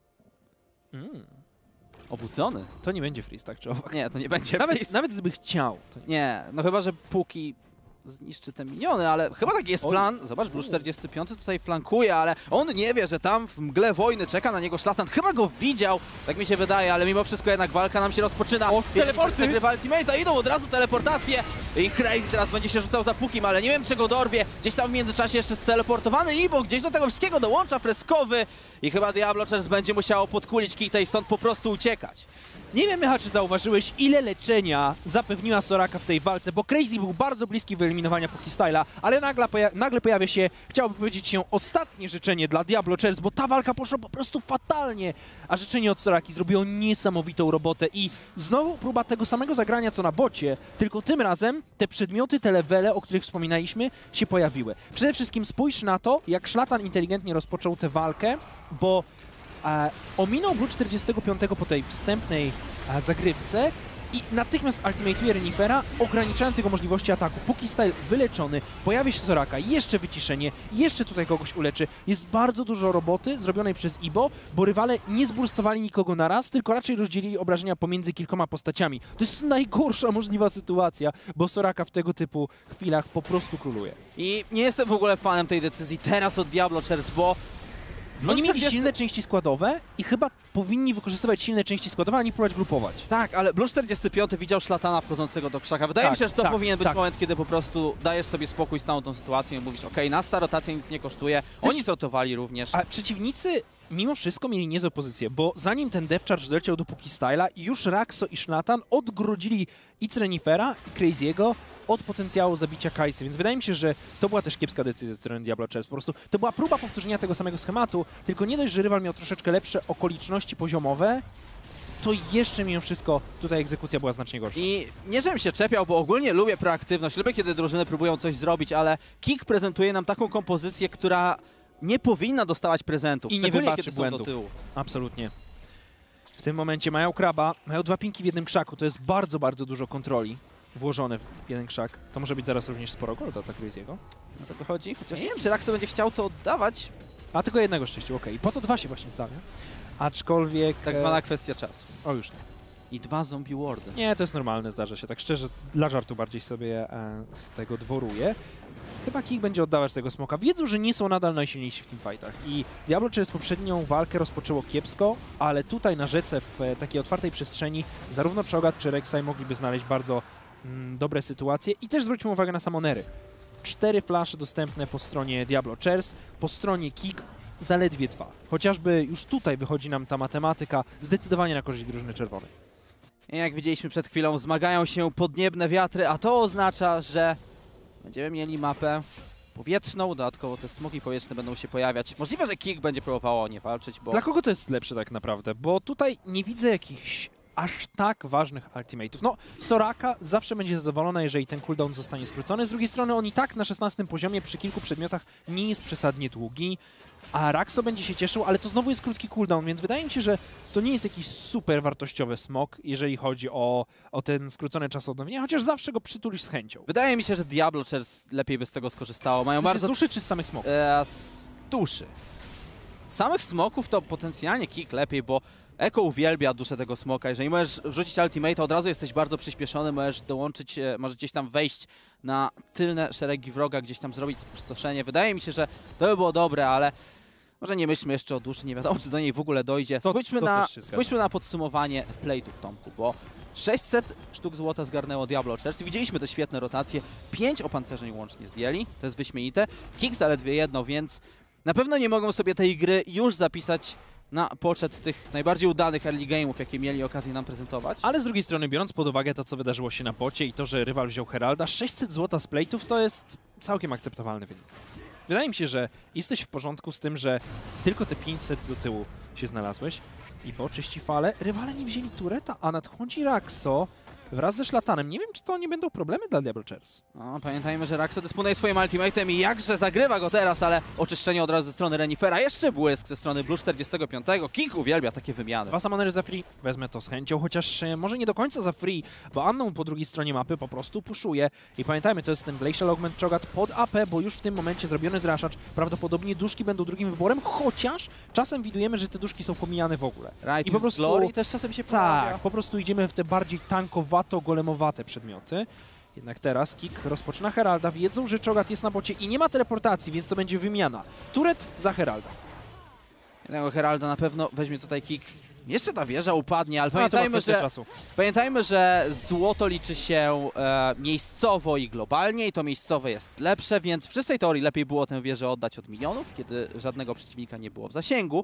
Obudzony? To nie będzie freeze, tak czy owak. Nie, to nie będzie Nawet gdyby chciał. To nie, no chyba, że Puki zniszczy te miniony, ale chyba taki jest plan. Zobacz, Blue 45 tutaj flankuje, ale on nie wie, że tam w mgle wojny czeka na niego Szlatan. Chyba go widział, tak mi się wydaje, ale mimo wszystko jednak walka nam się rozpoczyna. O, teleporty! Wygrywa ultimate'a, idą od razu teleportacje. I Crazy teraz będzie się rzucał za Pukim, ale nie wiem czego dorwie. Gdzieś tam w międzyczasie jeszcze steleportowany Ibo, gdzieś do tego wszystkiego dołącza freskowy. I chyba Diablo Chess będzie musiało podkulić Kita i stąd po prostu uciekać. Nie wiem, Micha, czy zauważyłeś, ile leczenia zapewniła Soraka w tej walce, bo Crazy był bardzo bliski wyeliminowania Pukistyla, ale nagle pojawia się, chciałbym powiedzieć się, ostatnie życzenie dla Diablo Chess, bo ta walka poszła po prostu fatalnie, a życzenie od Soraki zrobiło niesamowitą robotę i znowu próba tego samego zagrania, co na bocie, tylko tym razem te przedmioty, te levele, o których wspominaliśmy, się pojawiły. Przede wszystkim spójrz na to, jak Szlatan inteligentnie rozpoczął tę walkę, bo ominął Blue 45 po tej wstępnej zagrywce i natychmiast ultimate'uje Renifera, ograniczając jego możliwości ataku. Pukistyle wyleczony, pojawia się Soraka, jeszcze wyciszenie, jeszcze tutaj kogoś uleczy. Jest bardzo dużo roboty zrobionej przez Ibo, bo rywale nie zburstowali nikogo na raz, tylko raczej rozdzielili obrażenia pomiędzy kilkoma postaciami. To jest najgorsza możliwa sytuacja, bo Soraka w tego typu chwilach po prostu króluje. I nie jestem w ogóle fanem tej decyzji teraz od Diablo Chess, bo Oni mieli silne części składowe i chyba powinni wykorzystywać silne części składowe, a nie próbować grupować. Tak, ale Blue 45 widział Szlatana wchodzącego do krzaka. Wydaje mi się, że to powinien być moment, kiedy po prostu dajesz sobie spokój z całą tą sytuacją i mówisz, okej, nas ta rotacja nic nie kosztuje, oni sortowali również. A przeciwnicy mimo wszystko mieli niezłe pozycje, bo zanim ten Death Charge doleciał do Pukistyla, już Raxo i Szlatan odgrodzili i Renifera, i Crazy'ego od potencjału zabicia Kajsy, więc wydaje mi się, że to była też kiepska decyzja ze strony Diablo Chess. Po prostu to była próba powtórzenia tego samego schematu, tylko nie dość, że rywal miał troszeczkę lepsze okoliczności poziomowe, to jeszcze mimo wszystko tutaj egzekucja była znacznie gorsza. I nie żebym się czepiał, bo ogólnie lubię proaktywność, lubię kiedy drużyny próbują coś zrobić, ale Kik prezentuje nam taką kompozycję, która nie powinna dostawać prezentów. I nie wybaczy kiedy błędów. Są do tyłu. Absolutnie. W tym momencie mają kraba, mają 2 pinki w jednym krzaku, to jest bardzo, bardzo dużo kontroli włożone w jeden krzak. To może być zaraz również sporo golda dla Crazy'ego. O to chodzi? Chociaż nie wiem, czy Raxo będzie chciał to oddawać. A tylko jednego szczęściu, okej. Po to 2 się właśnie stawia. Aczkolwiek... Tak zwana kwestia czasu. O, już nie. I 2 zombie wardy. Nie, to jest normalne, zdarza się. Tak szczerze, dla żartu bardziej sobie z tego dworuję. Chyba Kik będzie oddawać tego smoka. Wiedzą, że nie są nadal najsilniejsi w teamfightach. I Diablo Chess poprzednią walkę rozpoczęło kiepsko, ale tutaj na rzece w takiej otwartej przestrzeni zarówno Cho'Gath czy Rek'Sai mogliby znaleźć bardzo dobre sytuacje. I też zwróćmy uwagę na samonery. 4 flasze dostępne po stronie Diablo Chess, po stronie Kik zaledwie 2. Chociażby już tutaj wychodzi nam ta matematyka zdecydowanie na korzyść drużyny czerwonej. I jak widzieliśmy przed chwilą, zmagają się podniebne wiatry, a to oznacza, że będziemy mieli mapę powietrzną, dodatkowo te smoki powietrzne będą się pojawiać. Możliwe, że Kik będzie próbowało o nie walczyć, bo... Dla kogo to jest lepsze tak naprawdę? Bo tutaj nie widzę jakichś aż tak ważnych ultimate'ów. No, Soraka zawsze będzie zadowolona, jeżeli ten cooldown zostanie skrócony. Z drugiej strony on i tak na 16 poziomie przy kilku przedmiotach nie jest przesadnie długi, a Raxo będzie się cieszył, ale to znowu jest krótki cooldown, więc wydaje mi się, że to nie jest jakiś super wartościowy smok, jeżeli chodzi o ten skrócony czas odnowienia, chociaż zawsze go przytulisz z chęcią. Wydaje mi się, że Diablo Chess lepiej by z tego skorzystało. Mają Bardzo... bardzo... Z duszy czy z samych smoków? Z duszy. Samych smoków to potencjalnie Kik lepiej, bo Echo uwielbia duszę tego smoka. Jeżeli możesz wrzucić ultimate, od razu jesteś bardzo przyspieszony, możesz dołączyć, możesz gdzieś tam wejść na tylne szeregi wroga, gdzieś tam zrobić spustoszenie. Wydaje mi się, że to by było dobre, ale może nie myślmy jeszcze o duszy, nie wiadomo, czy do niej w ogóle dojdzie. Spójrzmy na podsumowanie plate'ów, Tomku, bo 600 sztuk złota zgarnęło Diablo Chess. Widzieliśmy te świetne rotacje, 5 opancerzeń łącznie zdjęli, to jest wyśmienite. Kik zaledwie 1, więc na pewno nie mogą sobie tej gry już zapisać na poczet tych najbardziej udanych early game'ów, jakie mieli okazję nam prezentować. Ale z drugiej strony, biorąc pod uwagę to, co wydarzyło się na bocie i to, że rywal wziął Heralda, 600 złota z plate'ów to jest całkiem akceptowalny wynik. Wydaje mi się, że jesteś w porządku z tym, że tylko te 500 do tyłu się znalazłeś i bo czyści fale. Rywale nie wzięli tureta, a nadchodzi Raxo wraz ze Szlatanem. Nie wiem, czy to nie będą problemy dla Diablo Chess. No, pamiętajmy, że Raxo dysponuje swoim ultimatem i jakże zagrywa go teraz, ale oczyszczenie od razu ze strony Renifera. Jeszcze błysk ze strony Blue 45. Kik uwielbia takie wymiany. 2 summonery za free, wezmę to z chęcią, chociaż może nie do końca za free, bo Unknown po drugiej stronie mapy po prostu puszuje. I pamiętajmy, to jest ten Glacial Augment Cho'Gath pod AP, bo już w tym momencie zrobiony zraszacz. Prawdopodobnie duszki będą drugim wyborem, chociaż czasem widujemy, że te duszki są pomijane w ogóle. I po prostu Glory też czasem się pojawia. Tak, po prostu idziemy w te bardziej tankowato-golemowate przedmioty. Jednak teraz Kik rozpoczyna Heralda, wiedzą, że Cho'Gath jest na bocie i nie ma teleportacji, więc to będzie wymiana. Turet za Heralda. Jednego Heralda na pewno weźmie tutaj Kik. jeszcze ta wieża upadnie, ale pamiętajmy, że złoto liczy się miejscowo i globalnie i to miejscowe jest lepsze, więc w czystej teorii lepiej było tę wieżę oddać od minionów, kiedy żadnego przeciwnika nie było w zasięgu.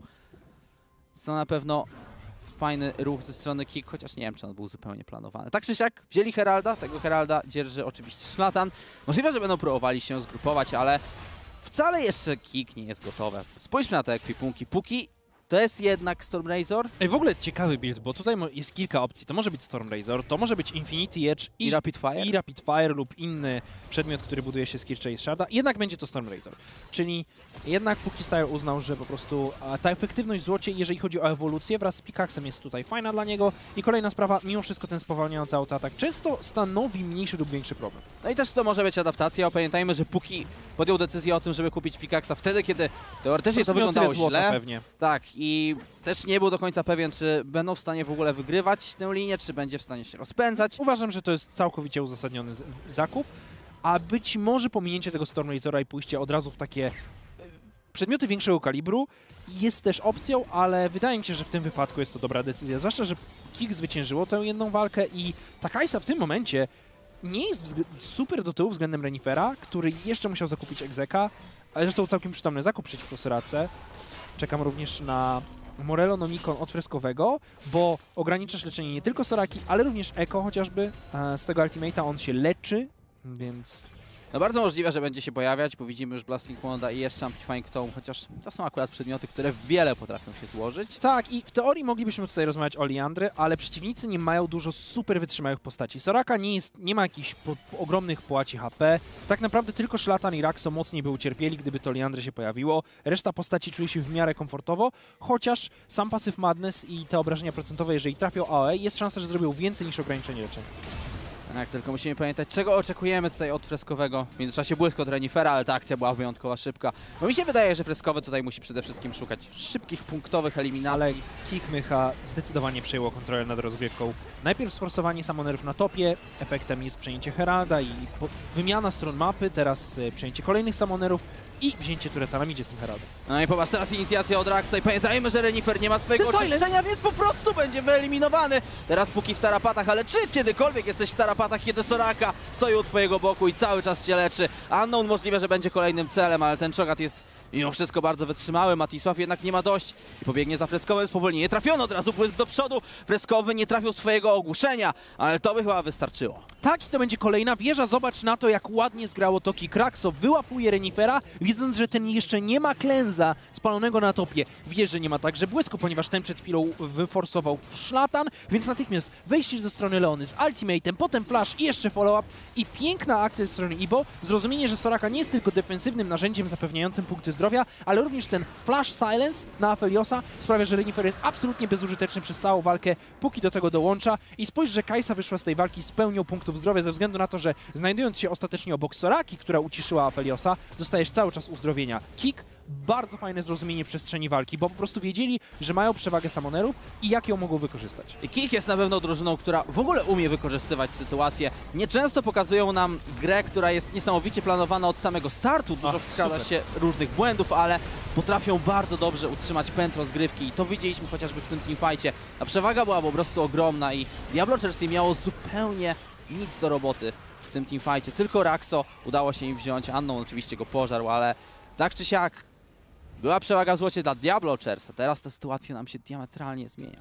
To na pewno fajny ruch ze strony Kik, chociaż nie wiem, czy on był zupełnie planowany. Tak czy siak, wzięli Heralda, tego Heralda dzierży oczywiście Szlatan. Możliwe, że będą próbowali się zgrupować, ale wcale jeszcze Kik nie jest gotowe. Spójrzmy na te ekwipunki. Póki to jest jednak Stormrazor. Ej, w ogóle ciekawy build, bo tutaj jest kilka opcji. To może być Stormrazor, to może być Infinity Edge I Rapid Fire. I Rapid Fire lub inny przedmiot, który buduje się z Kircha i z Sharda. Jednak będzie to Stormrazor. Czyli jednak póki Style uznał, że po prostu ta efektywność w złocie, jeżeli chodzi o ewolucję wraz z Pickaxem jest tutaj fajna dla niego. I kolejna sprawa, mimo wszystko ten spowalniający autoatak często stanowi mniejszy lub większy problem. No i też to może być adaptacja. Pamiętajmy, że póki podjął decyzję o tym, żeby kupić Pickaxa wtedy, kiedy teoretycznie to wyglądało źle. Pewnie. Tak, i też nie był do końca pewien, czy będą w stanie w ogóle wygrywać tę linię, czy będzie w stanie się rozpędzać. Uważam, że to jest całkowicie uzasadniony zakup, a być może pominięcie tego Stormrazora i pójście od razu w takie przedmioty większego kalibru jest też opcją, ale wydaje mi się, że w tym wypadku jest to dobra decyzja. Zwłaszcza, że Kik zwyciężyło tę jedną walkę i ta Kajsa w tym momencie nie jest super do tyłu względem Renifera, który jeszcze musiał zakupić Exeka, ale zresztą całkiem przytomny zakup przeciwko Sorace. Czekam również na Morello Nomikon od freskowego, bo ograniczasz leczenie nie tylko Soraki, ale również Echo chociażby. Z tego Ultimate'a on się leczy, więc... No bardzo możliwe, że będzie się pojawiać, bo widzimy już Blasting Wanda i jeszcze Amplifying Tome, chociaż to są akurat przedmioty, które wiele potrafią się złożyć. Tak, i w teorii moglibyśmy tutaj rozmawiać o Liandry, ale przeciwnicy nie mają dużo super wytrzymałych postaci. Soraka nie ma jakichś ogromnych połaci HP. Tak naprawdę tylko Szlatan i Raxo mocniej by ucierpieli, gdyby to Liandry się pojawiło. Reszta postaci czuje się w miarę komfortowo, chociaż sam Passive Madness i te obrażenia procentowe, jeżeli trafią AOE, jest szansa, że zrobią więcej niż ograniczenie leczenia. Tak, tylko musimy pamiętać, czego oczekujemy tutaj od freskowego. W międzyczasie błysk od Renifera, ale ta akcja była wyjątkowo szybka. Bo mi się wydaje, że freskowy tutaj musi przede wszystkim szukać szybkich, punktowych eliminacji. Ale Kik Mycha zdecydowanie przejęło kontrolę nad rozgrywką. Najpierw sforsowanie samonerów na topie, efektem jest przejęcie Heralda i wymiana stron mapy, teraz przejęcie kolejnych samonerów i wzięcie tureta na midzie z tym Heraldem. No i popatrz, teraz inicjacja od Raxa i pamiętajmy, że Renifer nie ma swojego oczyszczenia, więc po prostu będzie wyeliminowany. Teraz póki w tarapatach, ale czy kiedykolwiek jesteś w tarapatach, kiedy Soraka stoi u twojego boku i cały czas cię leczy. Unknown możliwe, że będzie kolejnym celem, ale ten Cho'Gath jest mimo wszystko bardzo wytrzymały. Matisław jednak nie ma dość i pobiegnie za freskowym spowolnienie. Trafiono od razu błysk do przodu. Freskowy nie trafił swojego ogłuszenia, ale to by chyba wystarczyło. Tak, i to będzie kolejna wieża. Zobacz na to, jak ładnie zgrało to Kik. Raxo wyłapuje Renifera, widząc, że ten jeszcze nie ma klęza spalonego na topie. Wie, że nie ma także błysku, ponieważ ten przed chwilą wyforsował Szlatan, więc natychmiast wejście ze strony Leony z ultimatem, potem flash i jeszcze follow-up i piękna akcja ze strony Ibo. Zrozumienie, że Soraka nie jest tylko defensywnym narzędziem zapewniającym punkty zdrowia, ale również ten flash silence na Afeliosa sprawia, że Renifer jest absolutnie bezużyteczny przez całą walkę, póki do tego dołącza. I spójrz, że Kajsa wyszła z tej walki z pełnią punktów zdrowia ze względu na to, że znajdując się ostatecznie obok Soraki, która uciszyła Afeliosa, dostajesz cały czas uzdrowienia. Kik, bardzo fajne zrozumienie przestrzeni walki, bo po prostu wiedzieli, że mają przewagę samonerów i jak ją mogą wykorzystać. Kik jest na pewno drużyną, która w ogóle umie wykorzystywać sytuację. Nieczęsto pokazują nam grę, która jest niesamowicie planowana od samego startu. Dużo wskłada się różnych błędów, ale potrafią bardzo dobrze utrzymać pęd rozgrywki i to widzieliśmy chociażby w tym teamfightie. Ta przewaga była po prostu ogromna i Diablo Church miało zupełnie nic do roboty w tym teamfightie. Tylko Raxo udało się im wziąć. Unknown oczywiście go pożarł, ale tak czy siak była przewaga w złocie dla Diablo Church, a teraz ta sytuacja nam się diametralnie zmienia.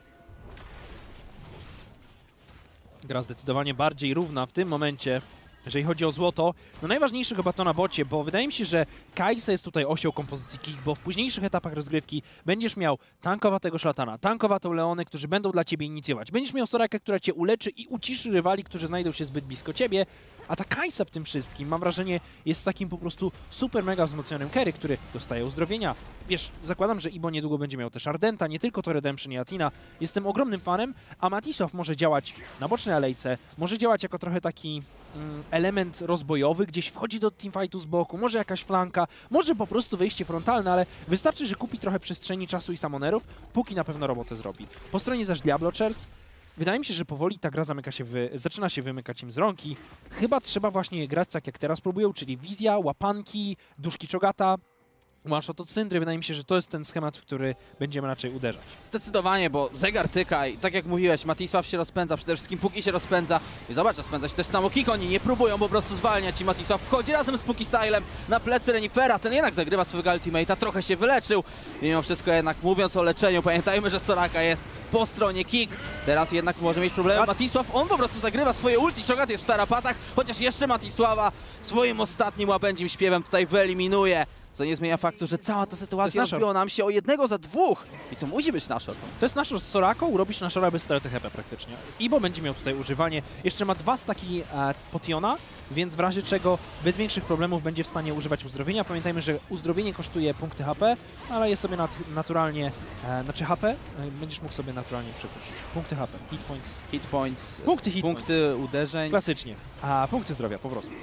Gra zdecydowanie bardziej równa w tym momencie, jeżeli chodzi o złoto. No najważniejszy chyba to na bocie, bo wydaje mi się, że Kajsa jest tutaj osią kompozycji Kik, bo w późniejszych etapach rozgrywki będziesz miał tankowatego Szlatana, tankowatą Leonę, którzy będą dla ciebie inicjować. Będziesz miał Sorakę, która cię uleczy i uciszy rywali, którzy znajdą się zbyt blisko ciebie, a ta Kajsa w tym wszystkim, mam wrażenie, jest takim po prostu super mega wzmocnionym carry, który dostaje uzdrowienia. Wiesz, zakładam, że Ibo niedługo będzie miał też Ardenta, nie tylko to Redemption i Athena. Jestem ogromnym fanem, a Matisław może działać na bocznej alejce, może działać jako trochę taki element rozbojowy, gdzieś wchodzi do teamfightu z boku, może jakaś flanka, może po prostu wejście frontalne, ale wystarczy, że kupi trochę przestrzeni, czasu i samonerów, póki na pewno robotę zrobi. Po stronie zaś Diablo Church, wydaje mi się, że powoli ta gra zaczyna się wymykać im z rąk i chyba trzeba właśnie grać tak, jak teraz próbują, czyli wizja, łapanki, duszki Cho'Gatha. one-shot od Syndry. Wydaje mi się, że to jest ten schemat, w który będziemy raczej uderzać. Zdecydowanie, bo zegar tyka i tak jak mówiłeś, Matisław się rozpędza, przede wszystkim Puki się rozpędza. I zobacz, rozpędza się też samo Kik, oni nie próbują po prostu zwalniać i Matisław wchodzi razem z Puki Stylem na plecy Renifera. Ten jednak zagrywa swojego ultimate'a, trochę się wyleczył. I mimo wszystko jednak mówiąc o leczeniu, pamiętajmy, że Soraka jest po stronie Kik. Teraz jednak może mieć problemy Matisław, on po prostu zagrywa swoje ulti, Cho'Gath jest w tarapatach, chociaż jeszcze Matisława swoim ostatnim łabędzim śpiewem tutaj wyeliminuje. Co nie zmienia faktu, że cała ta sytuacja rozbiła nam się o 1 za 2. I to musi być naszor. To jest naszor z Soraką, robisz naszora bez straty HP praktycznie. Ibo będzie miał tutaj używanie. Jeszcze ma 2 staki potiona, więc w razie czego bez większych problemów będzie w stanie używać uzdrowienia. Pamiętajmy, że uzdrowienie kosztuje punkty HP, ale je sobie naturalnie, znaczy HP, będziesz mógł sobie naturalnie przekupić. Punkty HP, hit points. Punkty uderzeń. Klasycznie. A punkty zdrowia po prostu.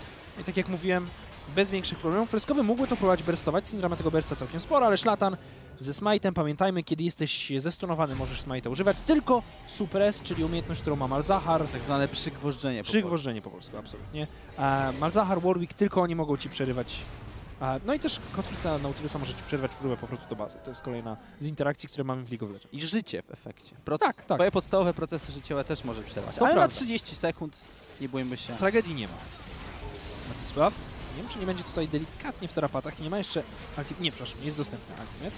I tak jak mówiłem, bez większych problemów. Freskowy mógłby to próbować burstować, Syndra ma tego bursta całkiem sporo, ale Szlatan ze smite'em, pamiętajmy, kiedy jesteś zestunowany, możesz smite'a używać, tylko suppress, czyli umiejętność, którą ma Malzahar. Tak zwane przygwożdżenie. Przygwożdżenie po polsku, absolutnie. Malzahar, Warwick, tylko oni mogą ci przerywać. No i też kotwica Nautilusa może ci przerwać próbę powrotu do bazy. To jest kolejna z interakcji, które mamy w League of Legends. I życie w efekcie. Tak. Twoje podstawowe procesy życiowe też może przerwać. To ale prawda. na 30 sekund nie bójmy się. Tragedii nie ma. Matisław. Nie wiem, czy nie będzie tutaj delikatnie w tarapatach. Nie ma jeszcze... Nie, przepraszam, jest dostępny ultimate.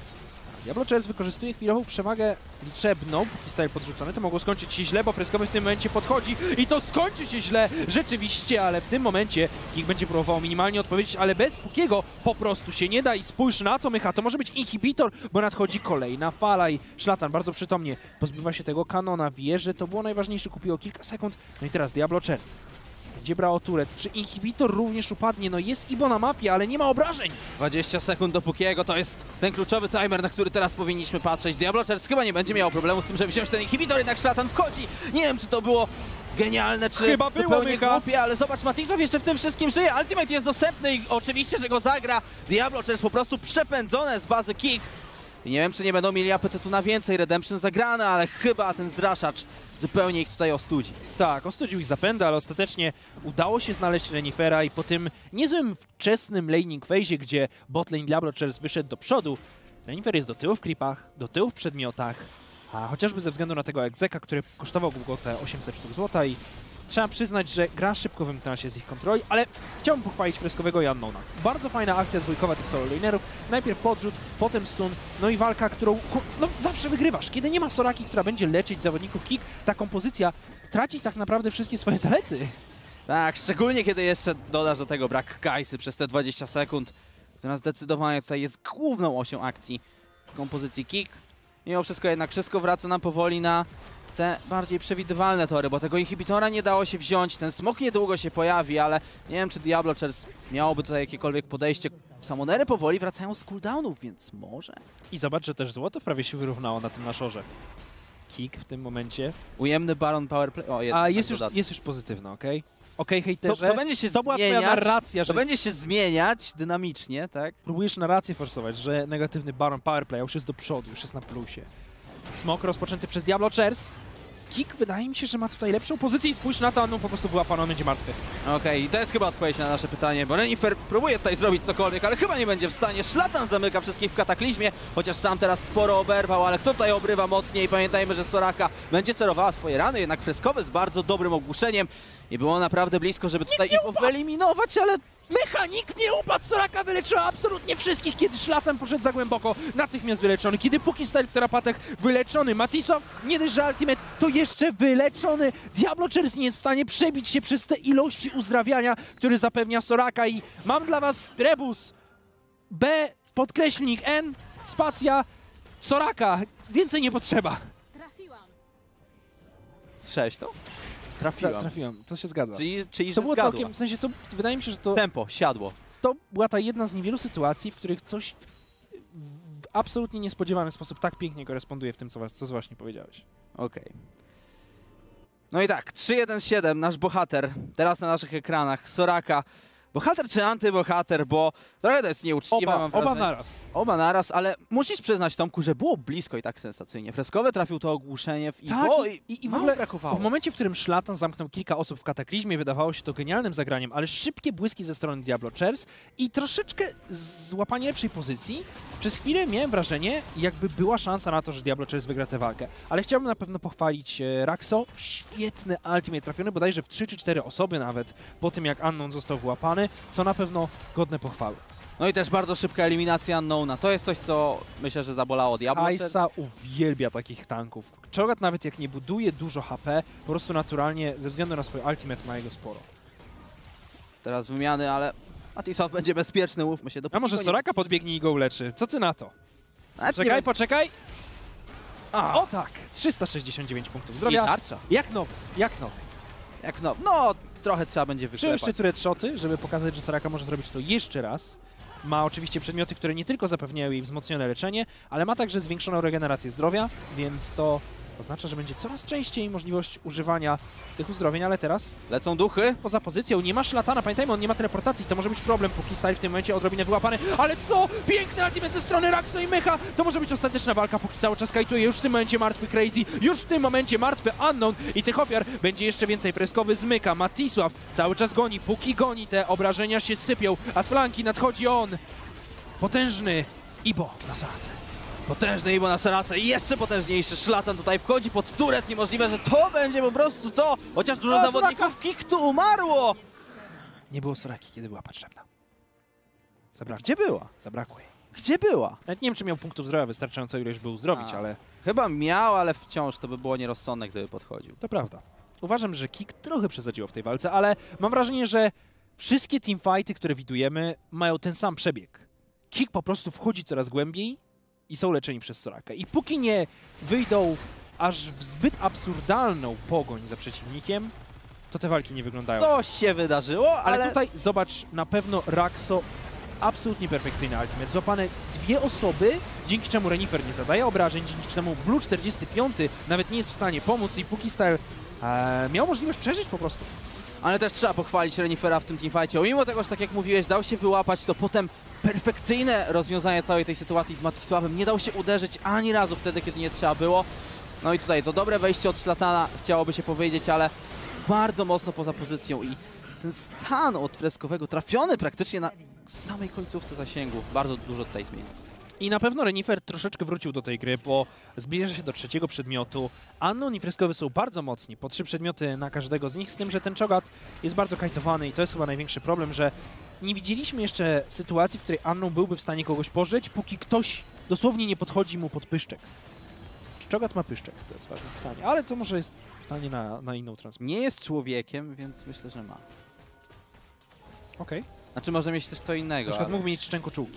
Diablo Chairs wykorzystuje chwilową przewagę liczebną, póki style podrzucony. To mogło skończyć się źle, bo Freskowy w tym momencie podchodzi i to skończy się źle, rzeczywiście, ale w tym momencie Kik będzie próbował minimalnie odpowiedzieć, ale bez Pukiego po prostu się nie da i spójrz na to, Mycha, to może być inhibitor, bo nadchodzi kolejna fala i Szlatan bardzo przytomnie pozbywa się tego kanona, wie, że to było najważniejsze, kupiło kilka sekund, no i teraz Diablo Chairs. Będzie brało turret. Czy inhibitor również upadnie? No jest Ibo na mapie, ale nie ma obrażeń. 20 sekund do Pukiego, to jest ten kluczowy timer, na który teraz powinniśmy patrzeć. Diablo Chairs chyba nie będzie miał problemu z tym, żeby wziąć ten inhibitor, jednak Szlatan wchodzi. Nie wiem, czy to było genialne, czy chyba było zupełnie głupie, ale zobacz, Matisław jeszcze w tym wszystkim żyje. Ultimate jest dostępny i oczywiście, że go zagra. Diablo Chairs po prostu przepędzone z bazy Kik. I nie wiem, czy nie będą mieli apetytu na więcej. Redemption zagrane, ale chyba ten zraszacz zupełnie ich tutaj ostudzi. Tak, ostudził ich zapędy, ale ostatecznie udało się znaleźć Renifera i po tym niezłym wczesnym laning phase'ie, gdzie botlane Diablo Chairs wyszedł do przodu, Renifer jest do tyłu w creepach, do tyłu w przedmiotach, a chociażby ze względu na tego egzeka, który kosztował go te 800 sztuk złota i trzeba przyznać, że gra szybko wymknęła się z ich kontroli, ale chciałbym pochwalić Freskowego i Unknowna. Bardzo fajna akcja dwójkowa tych solo lanerów. Najpierw podrzut, potem stun, no i walka, którą no, zawsze wygrywasz. Kiedy nie ma Soraki, która będzie leczyć zawodników Kik, ta kompozycja traci tak naprawdę wszystkie swoje zalety. Tak, szczególnie kiedy jeszcze dodasz do tego brak Kajsy przez te 20 sekund, która zdecydowanie tutaj jest główną osią akcji w kompozycji Kik. Mimo wszystko jednak wszystko wraca nam powoli na te bardziej przewidywalne tory, bo tego inhibitora nie dało się wziąć, ten smok niedługo się pojawi, ale nie wiem, czy Diablo Chairs miałoby tutaj jakiekolwiek podejście. Samonery powoli wracają z cooldownów, więc może. I zobacz, że też złoto prawie się wyrównało na tym naszorze. Kik w tym momencie. Ujemny Baron Powerplay. O, jest już pozytywna, okej? Okej, hejterze. To będzie się to była twoja narracja, że to będzie się zmieniać dynamicznie, tak? Próbujesz narrację forsować, że negatywny Baron Powerplay już jest do przodu, już jest na plusie. Smok rozpoczęty przez Diablo Chairs. Kik wydaje mi się, że ma tutaj lepszą pozycję i spójrz na to, no po prostu wyłapano, on będzie martwy. Okej, to jest chyba odpowiedź na nasze pytanie, bo Renifer próbuje tutaj zrobić cokolwiek, ale chyba nie będzie w stanie. Szlatan zamyka wszystkich w kataklizmie, chociaż sam teraz sporo oberwał, ale kto tutaj obrywa mocniej? Pamiętajmy, że Soraka będzie celowała swoje rany, jednak Freskowy z bardzo dobrym ogłuszeniem i było naprawdę blisko, żeby tutaj ich wyeliminować, ale Mechanik nie upadł, Soraka wyleczyła absolutnie wszystkich, kiedy Szlatan poszedł za głęboko, natychmiast wyleczony, kiedy Puki style w tarapatach, wyleczony, Matisław nie dość, że ultimate, to jeszcze wyleczony, Diablo Chairs nie jest w stanie przebić się przez te ilości uzdrawiania, które zapewnia Soraka i mam dla was rebus, B, podkreślnik, N, spacja, Soraka, więcej nie potrzeba. Trafiłam. Strzelić to? Trafiłem, to się zgadza. Czyli To było zgadła. całkiem, w sensie to, wydaje mi się, że to... Tempo, siadło. To była ta jedna z niewielu sytuacji, w których coś w absolutnie niespodziewany sposób tak pięknie koresponduje w tym, co właśnie powiedziałeś. Okej. No i tak, 3-1-7, nasz bohater, teraz na naszych ekranach, Soraka. bohater czy antybohater, bo trochę to jest nieuczciwe. Oba naraz, ale musisz przyznać, Tomku, że było blisko i tak sensacyjnie. Freskowy trafił to ogłuszenie w Iwo i w ogóle brakowało. W momencie, w którym Szlatan zamknął kilka osób w Kataklizmie, wydawało się to genialnym zagraniem, ale szybkie błyski ze strony Diablo Chairs i troszeczkę złapanie lepszej pozycji. Przez chwilę miałem wrażenie, jakby była szansa na to, że Diablo Chairs wygra tę walkę. Ale chciałbym na pewno pochwalić Raxo. Świetny ultimate trafiony, bodajże w 3 czy 4 osoby nawet, po tym jak Unknown został wyłapany. To na pewno godne pochwały. No i też bardzo szybka eliminacja Unknowna. To jest coś, co myślę, że zabolało Diablo. Kajsa uwielbia takich tanków. Cho'Gath nawet jak nie buduje dużo HP, po prostu naturalnie, ze względu na swój ultimate, ma jego sporo. Teraz wymiany, ale Matisow będzie bezpieczny, mówmy się. A może Soraka podbiegnie i go uleczy? Co ty na to? Poczekaj! O tak! 369 punktów zdrowia. I tarcza. Jak nowy. No, trochę trzeba będzie wyklepać. Przyjmijcie turret shoty, żeby pokazać, że Soraka może zrobić to jeszcze raz. Ma oczywiście przedmioty, które nie tylko zapewniają jej wzmocnione leczenie, ale ma także zwiększoną regenerację zdrowia, więc to oznacza, że będzie coraz częściej możliwość używania tych uzdrowień, ale teraz lecą duchy. Poza pozycją nie ma Szlatana, pamiętajmy, on nie ma teleportacji, to może być problem, póki Style w tym momencie odrobinę wyłapany, ale co? Piękny ultimate ze strony Raxo i Mecha! To może być ostateczna walka, póki cały czas kajtuje, już w tym momencie martwy Crazy, już w tym momencie martwy Unknown i tych ofiar będzie jeszcze więcej. Freskowy zmyka, Matisław cały czas goni, póki goni, te obrażenia się sypią, a z flanki nadchodzi on, potężny Ibo na Sorace. Potężny Ibo na Sorace i jeszcze potężniejszy Szlatan tutaj wchodzi pod turret. Niemożliwe, że to będzie po prostu to. Chociaż dużo zawodników Kiktu umarło. Nie było Soraki, kiedy była potrzebna. Zabrakło. Gdzie była? Zabrakło jej. Gdzie była? Nawet nie wiem, czy miał punktów zdrowia wystarczająco ilość, by uzdrowić, ale... Chyba miał, ale wciąż to by było nierozsądne, gdyby podchodził. To prawda. Uważam, że Kik trochę przesadziło w tej walce, ale mam wrażenie, że wszystkie teamfighty, które widujemy, mają ten sam przebieg. Kik po prostu wchodzi coraz głębiej i są leczeni przez Sorakę. I póki nie wyjdą aż w zbyt absurdalną pogoń za przeciwnikiem, to te walki nie wyglądają. Coś się wydarzyło, ale tutaj zobacz, na pewno Raxo absolutnie perfekcyjny ultimate. Złapane 2 osoby, dzięki czemu Renifer nie zadaje obrażeń, dzięki czemu Blue 45 nawet nie jest w stanie pomóc i póki Style miał możliwość przeżyć po prostu. Ale też trzeba pochwalić Renifera w tym teamfightie. Mimo tego, że tak jak mówiłeś, dał się wyłapać, to potem perfekcyjne rozwiązanie całej tej sytuacji z Matisławem. Nie dał się uderzyć ani razu wtedy, kiedy nie trzeba było. No i tutaj to dobre wejście od Szlatana, chciałoby się powiedzieć, ale bardzo mocno poza pozycją i ten stan od Freskowego trafiony praktycznie na samej końcówce zasięgu. Bardzo dużo tutaj zmienił. I na pewno Renifer troszeczkę wrócił do tej gry, bo zbliża się do 3. przedmiotu. Unknown i Freskowy są bardzo mocni, po 3 przedmioty na każdego z nich, z tym, że ten Cho'Gath jest bardzo kajtowany i to jest chyba największy problem, że nie widzieliśmy jeszcze sytuacji, w której Unknown byłby w stanie kogoś pożyć, póki ktoś dosłownie nie podchodzi mu pod pyszczek. Czy Cho'Gath ma pyszczek? To jest ważne pytanie, ale to może jest pytanie na inną transmisję. Nie jest człowiekiem, więc myślę, że ma. Okej. Znaczy może mieć też co innego. Na przykład mógł mieć szczękoczułki.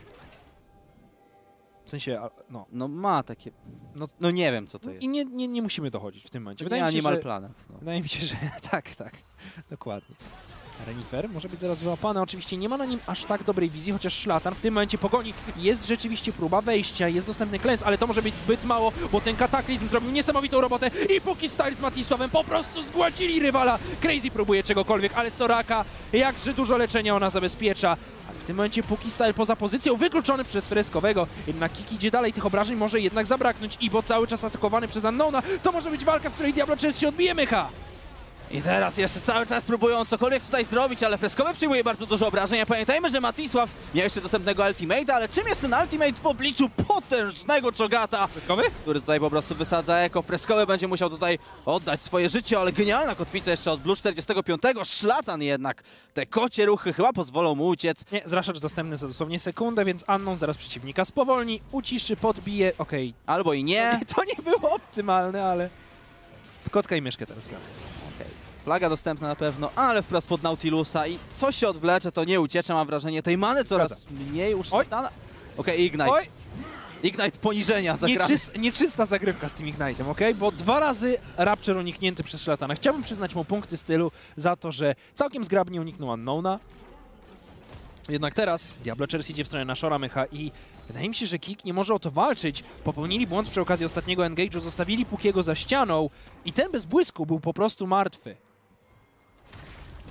W sensie, no. No ma takie... No nie wiem, co to jest. I nie musimy dochodzić w tym momencie. Wydaje mi się, Animal Planet. No. Wydaje mi się, że tak, dokładnie. Renifer może być zaraz wyłapany. Oczywiście nie ma na nim aż tak dobrej wizji, chociaż Szlatan w tym momencie pogoni. Jest rzeczywiście próba wejścia, jest dostępny klęs, ale to może być zbyt mało, bo ten kataklizm zrobił niesamowitą robotę i póki Style z Matisławem po prostu zgładzili rywala. Crazy próbuje czegokolwiek, ale Soraka, jakże dużo leczenia ona zabezpiecza. W tym momencie póki Style poza pozycją, wykluczony przez Freskowego, jednak Kik idzie dalej, tych obrażeń może jednak zabraknąć, Ibo cały czas atakowany przez Unknowna, to może być walka, w której Diablo Chairs się odbije Mecha. I teraz jeszcze cały czas próbują cokolwiek tutaj zrobić, ale Freskowy przyjmuje bardzo dużo obrażeń. Pamiętajmy, że Matisław miał jeszcze dostępnego ultimate'a, ale czym jest ten ultimate w obliczu potężnego Cho'Gatha? Freskowy? Który tutaj po prostu wysadza eko. Freskowy będzie musiał tutaj oddać swoje życie, ale genialna kotwica jeszcze od Blue 45. Szlatan jednak. Te kocie ruchy chyba pozwolą mu uciec. Nie, zraszacz dostępny za dosłownie sekundę, więc Unknown zaraz przeciwnika spowolni, uciszy, podbije, okej. Albo i nie. To nie było optymalne, ale w kotka i myszkę teraz gramy. Flaga dostępna na pewno, ale wprost pod Nautilusa i coś się odwlecze, to nie uciecze, mam wrażenie. Tej many coraz mniej u Szlatana. Okej, Ignite. Oj! Ignite poniżenia zagrany. Nieczysta zagrywka z tym Ignite'em, okej? Bo 2 razy Rapture uniknięty przez Szlatana. Chciałbym przyznać mu punkty stylu za to, że całkiem zgrabnie uniknął Unknowna. Jednak teraz Diablo Chairs idzie w stronę Nashora Mecha i wydaje mi się, że Kik nie może o to walczyć. Popełnili błąd przy okazji ostatniego engage'u, zostawili Pukiego za ścianą i ten bez błysku był po prostu martwy.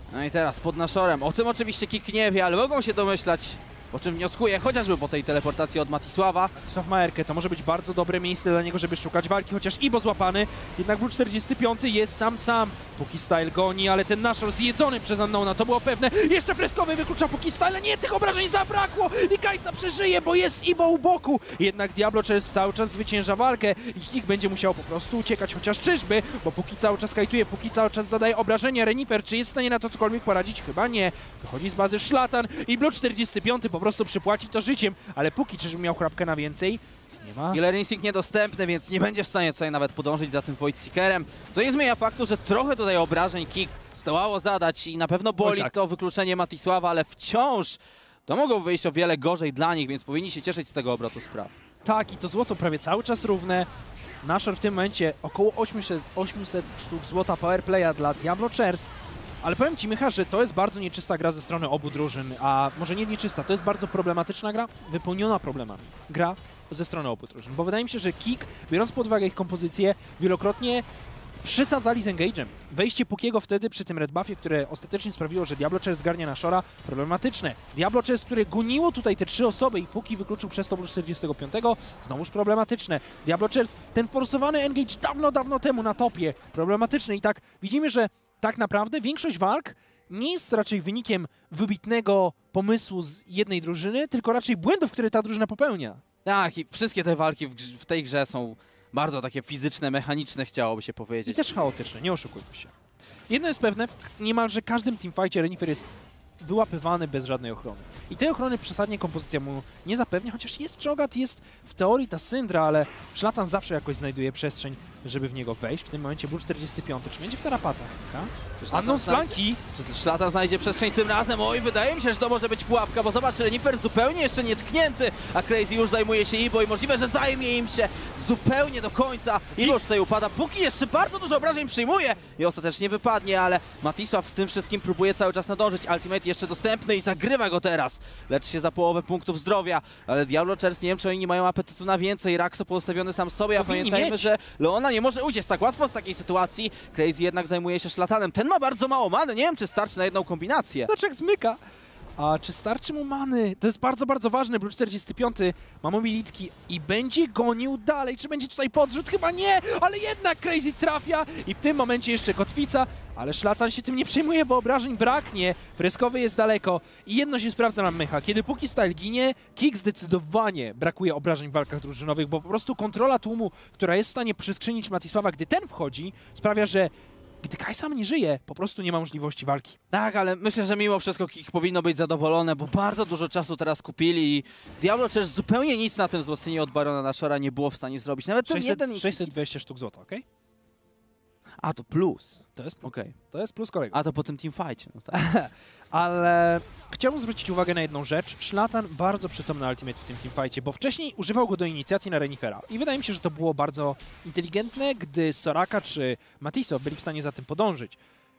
No i teraz pod Nashorem. O tym oczywiście Kik nie wie, ale mogą się domyślać, o czym wnioskuje, chociażby po tej teleportacji od Matisława. Matisław ma Erkę, to może być bardzo dobre miejsce dla niego, żeby szukać walki, chociaż Ibo złapany, jednak w 45 jest tam sam. Pukistyle goni, ale ten Nashor zjedzony przez Unknowna, to było pewne. Jeszcze freskowy wyklucza Pukistyle, nie, tych obrażeń zabrakło i Kajsa przeżyje, bo jest Ibo u boku. Jednak Diablo Chess cały czas zwycięża walkę i Kik będzie musiał po prostu uciekać, chociaż czyżby, bo Puki cały czas kajtuje, Puki cały czas zadaje obrażenia. Renifer, czy jest w stanie na to cokolwiek poradzić? Chyba nie. Wychodzi z bazy Szlatan i Blue 45 po prostu przypłaci to życiem, ale Puki czyżby miał chrapkę na więcej? Nie ma. Killer Instinct niedostępny, więc nie będzie w stanie tutaj nawet podążyć za tym Void Seekerem, co nie zmienia faktu, że trochę tutaj obrażeń Kik zdołało zadać i na pewno boli to wykluczenie Matisława, ale wciąż to mogą wyjść o wiele gorzej dla nich, więc powinni się cieszyć z tego obrotu spraw. Tak, i to złoto prawie cały czas równe. Nashor w tym momencie około 800 sztuk złota powerplaya dla Diablo Chess. Ale powiem ci, Micha, że to jest bardzo nieczysta gra ze strony obu drużyn, a może nie nieczysta, to jest bardzo problematyczna gra, wypełniona problemami. Gra ze strony obu drużyn, bo wydaje mi się, że Kik, biorąc pod uwagę ich kompozycję, wielokrotnie przesadzali z engage'em. Wejście Pukiego wtedy przy tym red buffie, które ostatecznie sprawiło, że Diablo Chess zgarnia Nashora, problematyczne. Diablo Chess, które goniło tutaj te 3 osoby i Puki wykluczył przez to 45, znowuż problematyczne. Diablo Chess, ten forsowany engage dawno temu na topie, problematyczny i tak widzimy, że tak naprawdę większość walk nie jest raczej wynikiem wybitnego pomysłu z jednej drużyny, tylko raczej błędów, które ta drużyna popełnia. Tak, i wszystkie te walki w tej grze są bardzo takie fizyczne, mechaniczne, chciałoby się powiedzieć. I też chaotyczne, nie oszukujmy się. Jedno jest pewne, w niemalże każdym teamfightie Renifer jest wyłapywany bez żadnej ochrony. I tej ochrony przesadnie kompozycja mu nie zapewnia, chociaż jest Cho'Gath, jest w teorii ta Syndra, ale Szlatan zawsze jakoś znajduje przestrzeń, żeby w niego wejść. W tym momencie Blue 45. Czy będzie w tarapatach? Unknown z flanki. Czy Szlatan znajdzie przestrzeń tym razem? Oj, wydaje mi się, że to może być pułapka, bo zobacz, Renifer zupełnie jeszcze nie tknięty, a Crazy już zajmuje się Ibo i możliwe, że zajmie im się zupełnie do końca. Ibo już tutaj upada, Puki jeszcze bardzo dużo obrażeń przyjmuje i ostatecznie wypadnie, ale Matisław w tym wszystkim próbuje cały czas nadążyć. Ultimate jeszcze dostępny i zagrywa go teraz. Leczy się za połowę punktów zdrowia, ale Diablo Chess, nie wiem, czy oni nie mają apetytu na więcej. Raxo pozostawiony sam sobie, a pamiętajmy, że Leona nie może uciec tak łatwo z takiej sytuacji. Crazy jednak zajmuje się Szlatanem. Ten ma bardzo mało many, nie wiem, czy starczy na jedną kombinację. Zobacz, jak zmyka. A czy starczy mu many? To jest bardzo ważne. Blue 45 ma mobilitki i będzie gonił dalej. Czy będzie tutaj podrzut? Chyba nie, ale jednak Crazy trafia i w tym momencie jeszcze kotwica, ale Szlatan się tym nie przejmuje, bo obrażeń braknie. Freskowy jest daleko i jedno się sprawdza na Mecha. Kiedy Pukistyle ginie, Kik zdecydowanie brakuje obrażeń w walkach drużynowych, bo po prostu kontrola tłumu, która jest w stanie przyskrzynić Matisława, gdy ten wchodzi, sprawia, że gdy Kai sam nie żyje, po prostu nie ma możliwości walki. Tak, ale myślę, że mimo wszystko Kik powinno być zadowolone, bo bardzo dużo czasu teraz kupili i Diablo Chess zupełnie nic na tym wzmocnieniu od Barona Nashora nie było w stanie zrobić. Nawet ten 620 sztuk złota, okej? A, to plus. To jest plus. Okej. To jest plus kolego. A to po tym teamfightie. No tak. Ale chciałbym zwrócić uwagę na jedną rzecz. Szlatan bardzo przytomny ultimate w tym teamfightie, bo wcześniej używał go do inicjacji na Renifera. I wydaje mi się, że to było bardzo inteligentne, gdy Soraka czy Matisław byli w stanie za tym podążyć.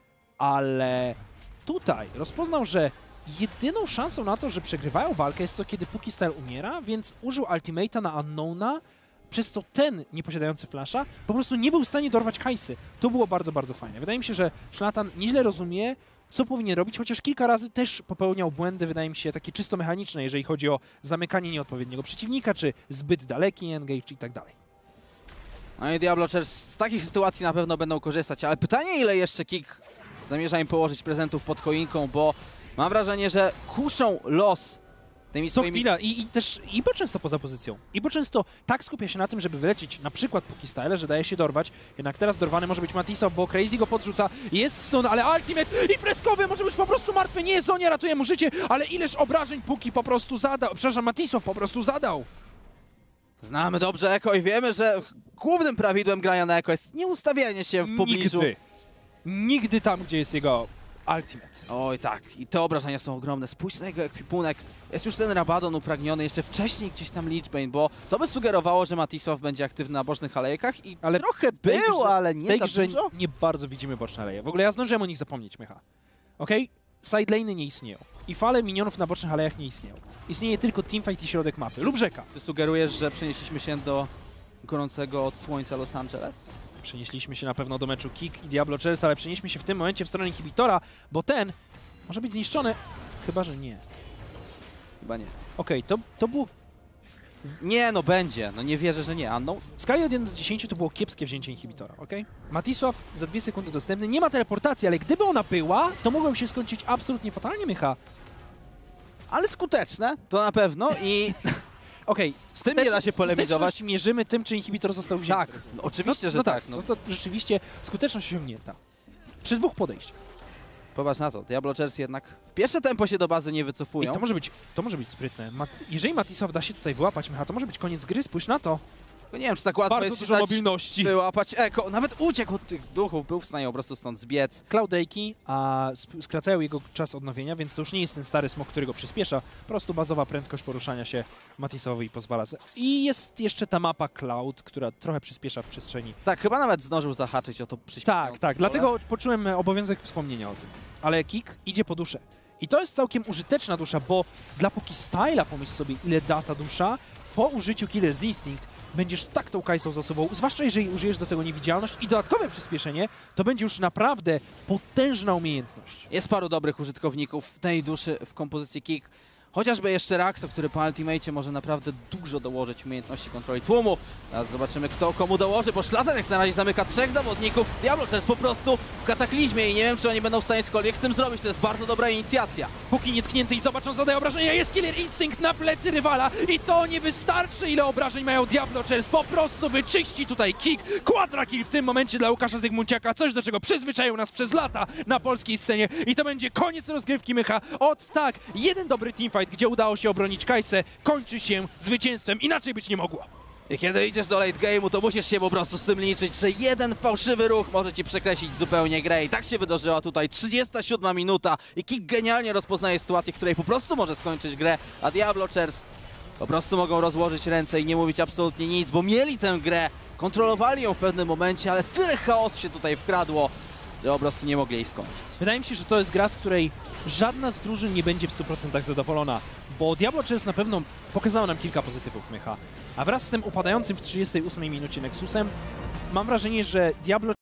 Ale tutaj rozpoznał, że jedyną szansą na to, że przegrywają walkę jest to, kiedy Pukistyle umiera, więc użył ultimate'a na Unknowna, przez to ten, nie posiadający flasha, po prostu nie był w stanie dorwać Kajsy. To było bardzo fajne. Wydaje mi się, że Szlatan nieźle rozumie, co powinien robić, chociaż kilka razy też popełniał błędy, wydaje mi się, takie czysto mechaniczne, jeżeli chodzi o zamykanie nieodpowiedniego przeciwnika, czy zbyt daleki engage i tak dalej. No i Diablo Chess z takich sytuacji na pewno będą korzystać, ale pytanie, ile jeszcze Kik zamierza im położyć prezentów pod choinką, bo mam wrażenie, że kuszą los tymi Co swoimi... chwila i też Ibo często poza pozycją. Ibo często tak skupia się na tym, żeby wylecieć na przykład Pukistyle, że daje się dorwać. Jednak teraz dorwany może być Matisław, bo Crazy go podrzuca. Jest stun, ale ultimate i freskowy może być po prostu martwy. Nie jest Zonia, ratuje mu życie, ale ileż obrażeń Puki po prostu zadał. Przepraszam, Matisław po prostu zadał. Znamy dobrze Eko i wiemy, że głównym prawidłem grania na Eko jest nieustawianie się w pobliżu. Nigdy tam, gdzie jest jego ultimate. Oj tak, i te obrażenia są ogromne. Spójrz na jego ekwipunek. Jest już ten Rabadon upragniony, jeszcze wcześniej gdzieś tam Lichbane, bo to by sugerowało, że Matisław będzie aktywny na bocznych alejkach i ale trochę był, ale nie za dużo. Nie bardzo widzimy boczne aleje. W ogóle ja zdążyłem o nich zapomnieć, Mecha. Okej? Sidelane'y nie istnieją. I fale minionów na bocznych alejach nie istnieją. Istnieje tylko teamfight i środek mapy. Lub rzeka. Ty sugerujesz, że przenieśliśmy się do gorącego od słońca Los Angeles? Przenieśliśmy się na pewno do meczu Kick i Diablo Chelsea, ale przenieśmy się w tym momencie w stronę inhibitora, bo ten może być zniszczony. Chyba, że nie. Chyba nie. Okej, to było... Nie, no będzie. No nie wierzę, że nie. No. W skali od 1 do 10 to było kiepskie wzięcie inhibitora, okej? Matisław za 2 sekundy dostępny, nie ma teleportacji, ale gdyby ona była, to mogło się skończyć absolutnie fatalnie, Mycha. Ale skuteczne, to na pewno i Okej, z tym nie da się polemizować. Mierzymy tym, czy inhibitor został wzięty. Tak, no, oczywiście, że tak. No to rzeczywiście skuteczność osiągnięta. Przy 2 podejściach. Popatrz na to, Diablo Chelsea jednak w pierwsze tempo się do bazy nie wycofują. I to może być sprytne. Jeżeli Matisław da się tutaj wyłapać, Mycha, to może być koniec gry, spójrz na to. Nie wiem, czy tak łatwo Bardzo jest dużo mobilności. wyłapać Eko. Nawet uciekł od tych duchów, był w stanie po prostu stąd zbiec. Cloud Drake'i skracają jego czas odnowienia, więc to już nie jest ten stary smok, który go przyspiesza. Po prostu bazowa prędkość poruszania się Matisławowi pozwala. I jest jeszcze ta mapa Cloud, która trochę przyspiesza w przestrzeni. Tak, chyba nawet zdążył zahaczyć o to przyspieszenie. Tak, dlatego poczułem obowiązek wspomnienia o tym. Ale Kick idzie po duszę. I to jest całkiem użyteczna dusza, bo dla Pokestyla pomyśl sobie, ile da ta dusza. Po użyciu Killer's Instinct będziesz tak tą Kajsą za sobą, zwłaszcza jeżeli użyjesz do tego niewidzialność i dodatkowe przyspieszenie, to będzie już naprawdę potężna umiejętność. Jest paru dobrych użytkowników tej duszy w kompozycji Kick. Chociażby jeszcze Raxo, który po ultimacie może naprawdę dużo dołożyć umiejętności kontroli tłumu. Teraz zobaczymy, kto komu dołoży, bo Szlatan jak na razie zamyka 3 zawodników. Diablo Chelsea po prostu w kataklizmie i nie wiem, czy oni będą w stanie cokolwiek z tym zrobić. To jest bardzo dobra inicjacja. Póki nietknięty i zobaczą, zadaje obrażenia, jest Killer Instinct na plecy rywala i to nie wystarczy, ile obrażeń mają Diablo Chelsea. Po prostu wyczyści tutaj Kick. Quadra kill w tym momencie dla Łukasza Zygmunciaka, coś do czego przyzwyczaił nas przez lata na polskiej scenie i to będzie koniec rozgrywki, Mycha. Tak, jeden dobry teamfight, gdzie udało się obronić Kajsę, kończy się zwycięstwem. Inaczej być nie mogło. I kiedy idziesz do late game'u, to musisz się po prostu z tym liczyć, że jeden fałszywy ruch może ci przekreślić zupełnie grę. I tak się wydarzyła tutaj 37 minuta i Kick genialnie rozpoznaje sytuację, w której po prostu może skończyć grę, a Diablo Chelsea po prostu mogą rozłożyć ręce i nie mówić absolutnie nic, bo mieli tę grę, kontrolowali ją w pewnym momencie, ale tyle chaosu się tutaj wkradło, że po prostu nie mogli jej skończyć. Wydaje mi się, że to jest gra, z której żadna z drużyn nie będzie w 100% zadowolona, bo Diablo Chelsea na pewno pokazało nam kilka pozytywów, Mycha, a wraz z tym upadającym w 38 minucie Nexusem mam wrażenie, że Diablo